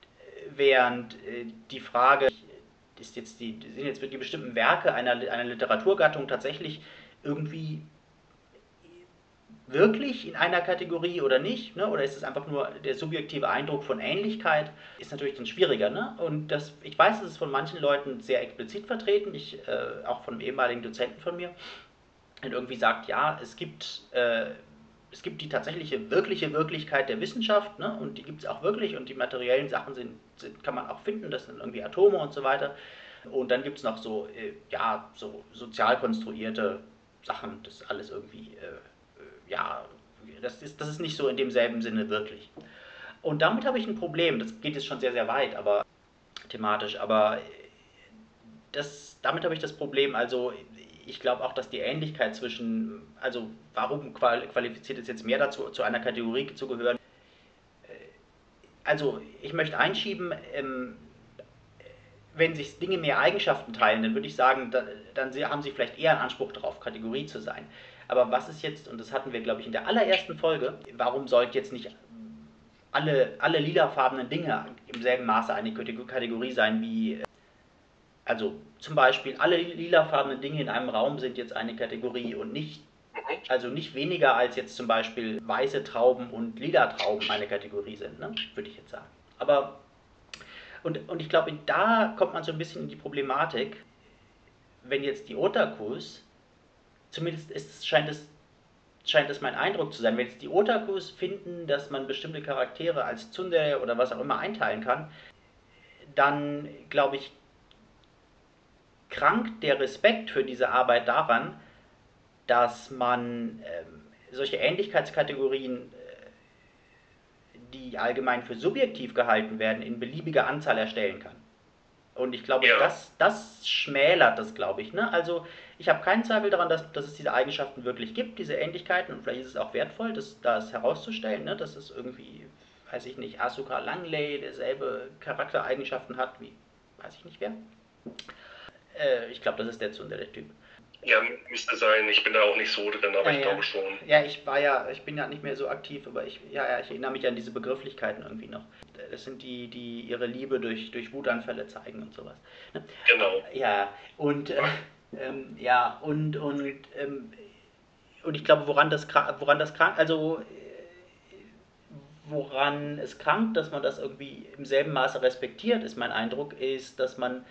die Frage sind jetzt die bestimmten Werke einer Literaturgattung tatsächlich irgendwie wirklich in einer Kategorie oder nicht, ne? Oder ist es einfach nur der subjektive Eindruck von Ähnlichkeit, ist natürlich dann schwieriger, ne? Und ich weiß, das ist von manchen Leuten sehr explizit vertreten, auch von einem ehemaligen Dozenten von mir, und irgendwie sagt, ja, es gibt die tatsächliche, wirkliche Wirklichkeit der Wissenschaft, ne? Und die gibt es auch wirklich, und die materiellen Sachen kann man auch finden, das sind irgendwie Atome und so weiter. Und dann gibt es noch so sozial konstruierte Sachen, das alles irgendwie, das ist nicht so in demselben Sinne wirklich. Und damit habe ich ein Problem, das geht jetzt schon sehr, sehr weit, aber thematisch, aber damit habe ich das Problem, also ich glaube auch, dass die Ähnlichkeit also warum qualifiziert es jetzt mehr dazu, zu einer Kategorie zu gehören? Also ich möchte einschieben, wenn sich Dinge mehr Eigenschaften teilen, dann würde ich sagen, dann haben sie vielleicht eher einen Anspruch darauf, Kategorie zu sein. Aber was ist jetzt, und das hatten wir, glaube ich, in der allerersten Folge, warum sollten jetzt nicht alle lilafarbenen Dinge im selben Maße eine Kategorie sein wie, also zum Beispiel alle lilafarbenen Dinge in einem Raum sind jetzt eine Kategorie und nicht weniger als jetzt zum Beispiel weiße Trauben und lila Trauben eine Kategorie sind, ne? Würde ich jetzt sagen. Aber, und ich glaube, da kommt man so ein bisschen in die Problematik, wenn jetzt die Otakus, zumindest scheint es mein Eindruck zu sein, wenn jetzt die Otakus finden, dass man bestimmte Charaktere als Tsundere oder was auch immer einteilen kann, dann, glaube ich, krankt der Respekt für diese Arbeit daran, dass man solche Ähnlichkeitskategorien, die allgemein für subjektiv gehalten werden, in beliebiger Anzahl erstellen kann. Und ich glaube, das schmälert das, glaube ich. Ne? Also ich habe keinen Zweifel daran, dass es diese Eigenschaften wirklich gibt, diese Ähnlichkeiten. Und vielleicht ist es auch wertvoll, das herauszustellen, ne? Dass es irgendwie, weiß ich nicht, Asuka Langley derselbe Charaktereigenschaften hat wie, weiß ich nicht wer. Ich glaube, das ist der Tsundere-Typ. Ja, müsste sein. Ich bin da auch nicht so drin, aber ich glaube schon. Ja, ich bin ja nicht mehr so aktiv, aber ich erinnere mich an diese Begrifflichkeiten irgendwie noch. Das sind die ihre Liebe durch Wutanfälle zeigen und sowas. Ne? Genau. Ja, und ich glaube, woran es krankt, dass man das irgendwie im selben Maße respektiert, ist mein Eindruck, ist, dass man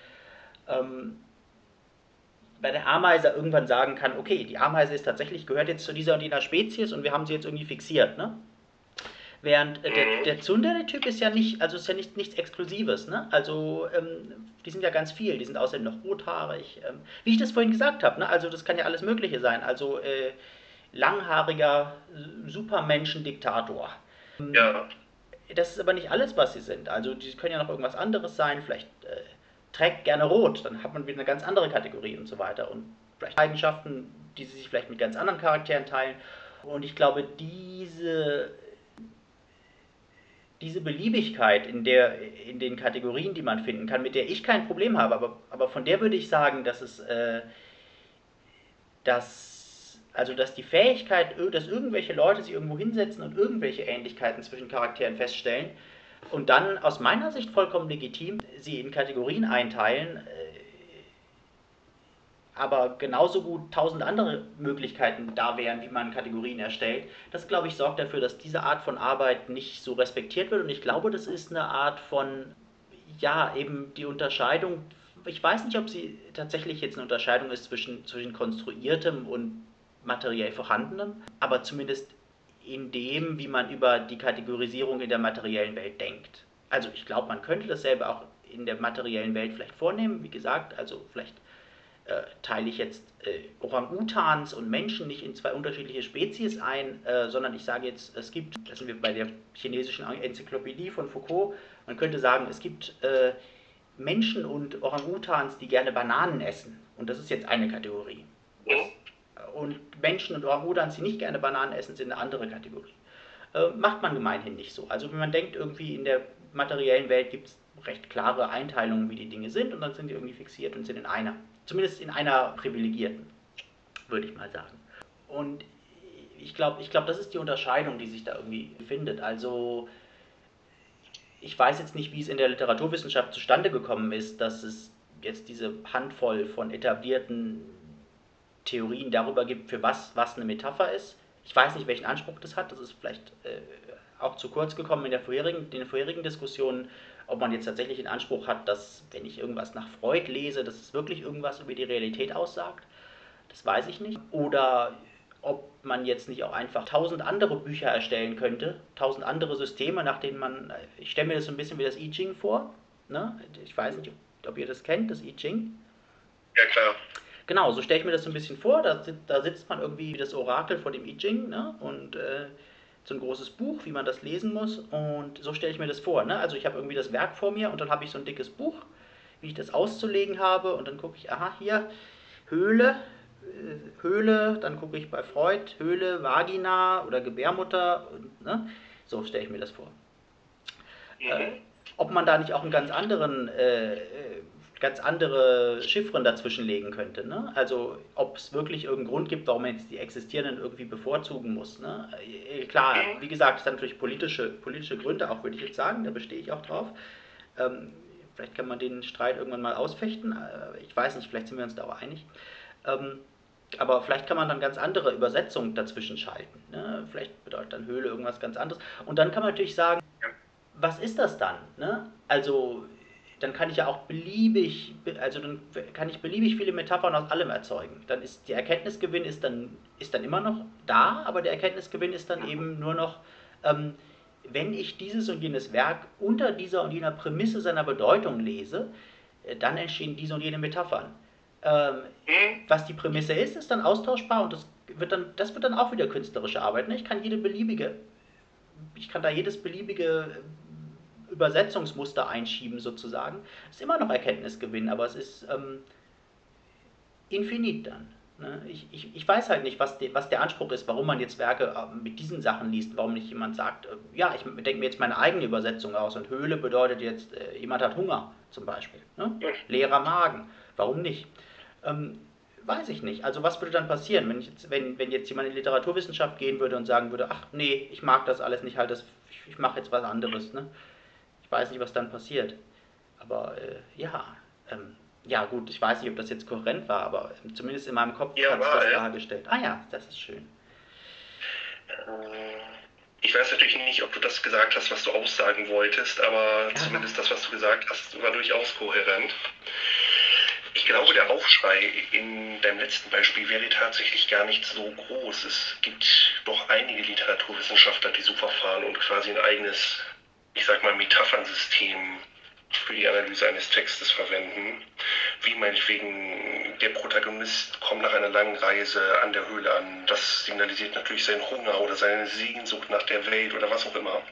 bei der Ameise irgendwann sagen kann, okay, die Ameise gehört jetzt zu dieser und jener Spezies und wir haben sie jetzt irgendwie fixiert, ne? Während der Tsundere-Typ ist ja nicht, also ist ja nichts Exklusives, ne? Also die sind ja ganz viel, die sind außerdem noch rothaarig, wie ich das vorhin gesagt habe, ne? Also das kann ja alles Mögliche sein, also langhaariger Supermenschen-Diktator. Ja. Das ist aber nicht alles, was sie sind, also die können ja noch irgendwas anderes sein, vielleicht trägt gerne rot, dann hat man wieder eine ganz andere Kategorie und so weiter und vielleicht Eigenschaften, die sie sich vielleicht mit ganz anderen Charakteren teilen. Und ich glaube, diese Beliebigkeit in den Kategorien, die man finden kann, mit der ich kein Problem habe, aber von der würde ich sagen, dass die Fähigkeit, dass irgendwelche Leute sich irgendwo hinsetzen und irgendwelche Ähnlichkeiten zwischen Charakteren feststellen, und dann aus meiner Sicht vollkommen legitim sie in Kategorien einteilen, aber genauso gut 1000 andere Möglichkeiten da wären, wie man Kategorien erstellt. Das, glaube ich, sorgt dafür, dass diese Art von Arbeit nicht so respektiert wird. Und ich glaube, das ist eine Art von, ja, eben die Unterscheidung. Ich weiß nicht, ob sie tatsächlich jetzt eine Unterscheidung ist zwischen konstruiertem und materiell vorhandenem, aber zumindest in dem, wie man über die Kategorisierung in der materiellen Welt denkt. Also ich glaube, man könnte dasselbe auch in der materiellen Welt vielleicht vornehmen, wie gesagt, also vielleicht teile ich jetzt Orang-Utans und Menschen nicht in zwei unterschiedliche Spezies ein, sondern ich sage jetzt, das sind wir bei der chinesischen Enzyklopädie von Foucault, man könnte sagen, es gibt Menschen und Orang-Utans, die gerne Bananen essen, und das ist jetzt eine Kategorie. Und Menschen und Orang-Utans, die nicht gerne Bananen essen, sind eine andere Kategorie. Macht man gemeinhin nicht so. Also wenn man denkt irgendwie in der materiellen Welt gibt es recht klare Einteilungen, wie die Dinge sind, und dann sind die irgendwie fixiert und sind in einer, zumindest in einer privilegierten, würde ich mal sagen. Und ich glaube, das ist die Unterscheidung, die sich da irgendwie findet. Also ich weiß jetzt nicht, wie es in der Literaturwissenschaft zustande gekommen ist, dass es jetzt diese Handvoll von etablierten Theorien darüber gibt, für was eine Metapher ist. Ich weiß nicht, welchen Anspruch das hat. Das ist vielleicht auch zu kurz gekommen in den vorherigen Diskussionen, ob man jetzt tatsächlich den Anspruch hat, dass, wenn ich irgendwas nach Freud lese, dass es wirklich irgendwas über die Realität aussagt. Das weiß ich nicht. Oder ob man jetzt nicht auch einfach 1000 andere Bücher erstellen könnte, 1000 andere Systeme, nach denen man, ich stelle mir das so ein bisschen wie das I Ching vor, ne? Ich weiß nicht, ob ihr das kennt, das I Ching. Ja, klar. Genau, so stelle ich mir das so ein bisschen vor, da sitzt man irgendwie wie das Orakel vor dem I Ching, ne? Und so ein großes Buch, wie man das lesen muss, und so stelle ich mir das vor, ne? Also ich habe irgendwie das Werk vor mir und dann habe ich so ein dickes Buch, wie ich das auszulegen habe, und dann gucke ich, aha, hier, Höhle, dann gucke ich bei Freud, Höhle, Vagina oder Gebärmutter, ne? So stelle ich mir das vor. Ob man da nicht auch einen ganz andere Chiffren dazwischen legen könnte, ne? Also ob es wirklich irgendeinen Grund gibt, warum man jetzt die Existierenden irgendwie bevorzugen muss, ne? Klar, wie gesagt, es hat natürlich politische Gründe, auch würde ich jetzt sagen, da bestehe ich auch drauf. Vielleicht kann man den Streit irgendwann mal ausfechten, ich weiß nicht, vielleicht sind wir uns da auch einig. Aber vielleicht kann man dann ganz andere Übersetzungen dazwischen schalten, ne? Vielleicht bedeutet dann Höhle irgendwas ganz anderes. Und dann kann man natürlich sagen, was ist das dann, ne? Also dann kann ich ja auch beliebig viele Metaphern aus allem erzeugen. Dann ist der Erkenntnisgewinn ist dann immer noch da, aber der Erkenntnisgewinn ist dann eben nur noch, wenn ich dieses und jenes Werk unter dieser und jener Prämisse seiner Bedeutung lese, dann entstehen diese und jene Metaphern. Was die Prämisse ist dann austauschbar, und das wird dann auch wieder künstlerische Arbeit. Ne? Ich kann da jedes beliebige Übersetzungsmuster einschieben sozusagen. Es ist immer noch Erkenntnisgewinn, aber es ist infinit dann. Ne? Ich weiß halt nicht, was der Anspruch ist, warum man jetzt Werke mit diesen Sachen liest, warum nicht jemand sagt, ja, ich denke mir jetzt meine eigene Übersetzung aus, und Höhle bedeutet jetzt, jemand hat Hunger zum Beispiel. Ne? Leerer Magen. Warum nicht? Weiß ich nicht. Also was würde dann passieren, wenn jetzt jemand in die Literaturwissenschaft gehen würde und sagen würde, ach nee, ich mag das alles nicht, ich mache jetzt was anderes. Ne? Ich weiß nicht, was dann passiert. Aber ja gut, ich weiß nicht, ob das jetzt kohärent war, aber zumindest in meinem Kopf hat es das dargestellt. Ah ja, das ist schön. Ich weiß natürlich nicht, ob du das gesagt hast, was du aussagen wolltest, aber zumindest das, was du gesagt hast, war durchaus kohärent. Ich glaube, der Aufschrei in deinem letzten Beispiel wäre tatsächlich gar nicht so groß. Es gibt doch einige Literaturwissenschaftler, die so verfahren und quasi ein eigenes, ich sag mal, Metaphernsystem für die Analyse eines Textes verwenden. Wie meinetwegen, der Protagonist kommt nach einer langen Reise an der Höhle an. Das signalisiert natürlich seinen Hunger oder seine Sehnsucht nach der Welt oder was auch immer.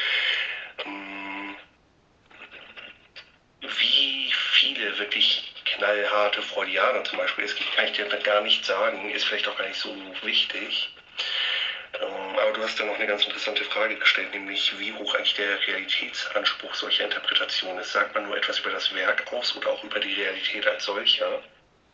Wie viele wirklich knallharte Freudianer zum Beispiel es gibt, kann ich dir gar nicht sagen, ist vielleicht auch gar nicht so wichtig. Aber du hast ja noch eine ganz interessante Frage gestellt, nämlich wie hoch eigentlich der Realitätsanspruch solcher Interpretationen ist. Sagt man nur etwas über das Werk aus oder auch über die Realität als solcher?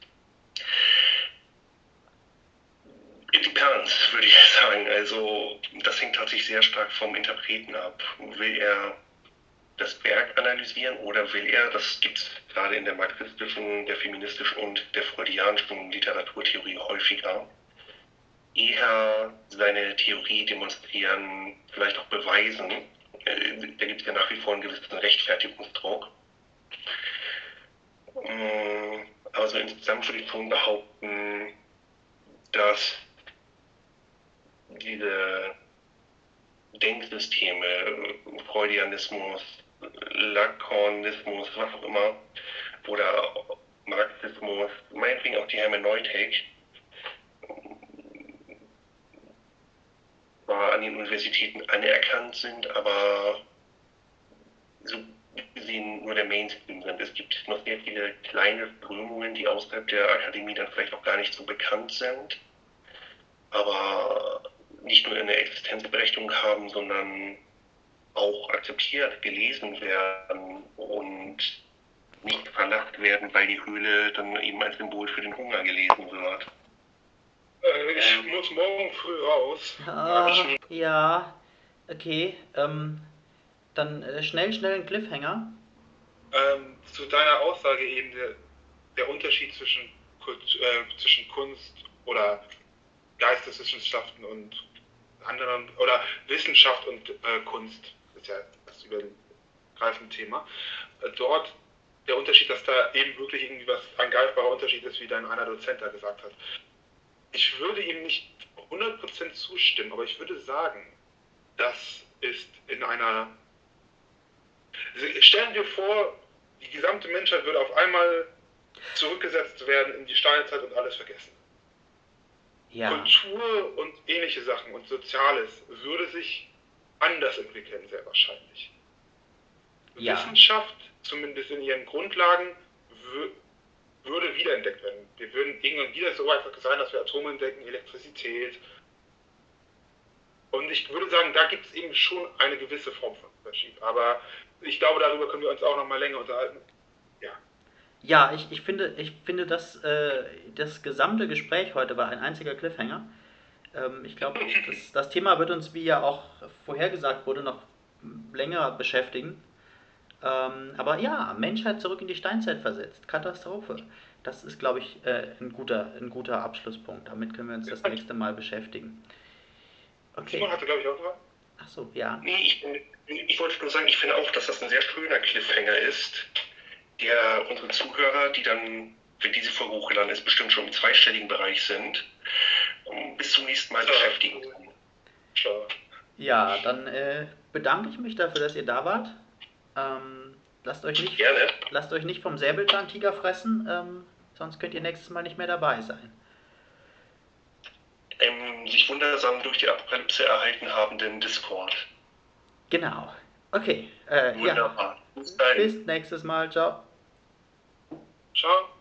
It depends, würde ich sagen. Also das hängt tatsächlich sehr stark vom Interpreten ab. Will er das Werk analysieren oder will er, das gibt es gerade in der marxistischen, der feministischen und der freudianischen Literaturtheorie häufiger, eher seine Theorie demonstrieren, vielleicht auch beweisen. Da gibt es ja nach wie vor einen gewissen Rechtfertigungsdruck. Aber so insgesamt würde ich schon behaupten, dass diese Denksysteme, Freudianismus, Lacanismus, was auch immer, oder Marxismus, meinetwegen auch die Hermeneutik, zwar an den Universitäten anerkannt sind, aber so gesehen nur der Mainstream sind. Es gibt noch sehr viele kleine Strömungen, die außerhalb der Akademie dann vielleicht auch gar nicht so bekannt sind, aber nicht nur eine Existenzberechtigung haben, sondern auch akzeptiert, gelesen werden und nicht verlacht werden, weil die Höhle dann eben als Symbol für den Hunger gelesen wird. Ich muss morgen früh raus. Ja, okay. Dann schnell einen Cliffhanger. Zu deiner Aussage eben der Unterschied zwischen Kunst oder Geisteswissenschaften und anderen, oder Wissenschaft und Kunst, ist ja das übergreifende Thema. Dort der Unterschied, dass da eben wirklich irgendwie was ein greifbarer Unterschied ist, wie dein einer Dozent da gesagt hat. Ich würde ihm nicht 100% zustimmen, aber ich würde sagen, das ist in einer... Stellen wir vor, die gesamte Menschheit würde auf einmal zurückgesetzt werden in die Steinzeit und alles vergessen. Ja. Kultur und ähnliche Sachen und Soziales würde sich anders entwickeln, sehr wahrscheinlich. Ja. Wissenschaft, zumindest in ihren Grundlagen, würde wiederentdeckt werden. Wir würden irgendwann wieder so weit sein, dass wir Atome entdecken, Elektrizität. Und ich würde sagen, da gibt es eben schon eine gewisse Form von Unterschied. Aber ich glaube, darüber können wir uns auch noch mal länger unterhalten. Ja. Ja, ich finde, dass das gesamte Gespräch heute war ein einziger Cliffhanger. Ich glaube, das Thema wird uns, wie ja auch vorhergesagt wurde, noch länger beschäftigen. Aber ja, Menschheit zurück in die Steinzeit versetzt. Katastrophe. Das ist, glaube ich, ein guter Abschlusspunkt. Damit können wir uns das nächste Mal beschäftigen. Okay. Simon hatte, glaube ich, auch was. Ach so, ja. Nee, ich wollte nur sagen, ich finde auch, dass das ein sehr schöner Cliffhanger ist, der unsere Zuhörer, die dann, wenn diese Folge hochgeladen ist, bestimmt schon im zweistelligen Bereich sind, bis zum nächsten Mal beschäftigen kann. Ja, dann bedanke ich mich dafür, dass ihr da wart. Lasst euch nicht vom Säbelzahntiger fressen, sonst könnt ihr nächstes Mal nicht mehr dabei sein. Sich wundersam durch die Apokalypse erhalten habenden Discord. Genau. Okay. Wunderbar. Ja. Bis nächstes Mal. Ciao. Ciao.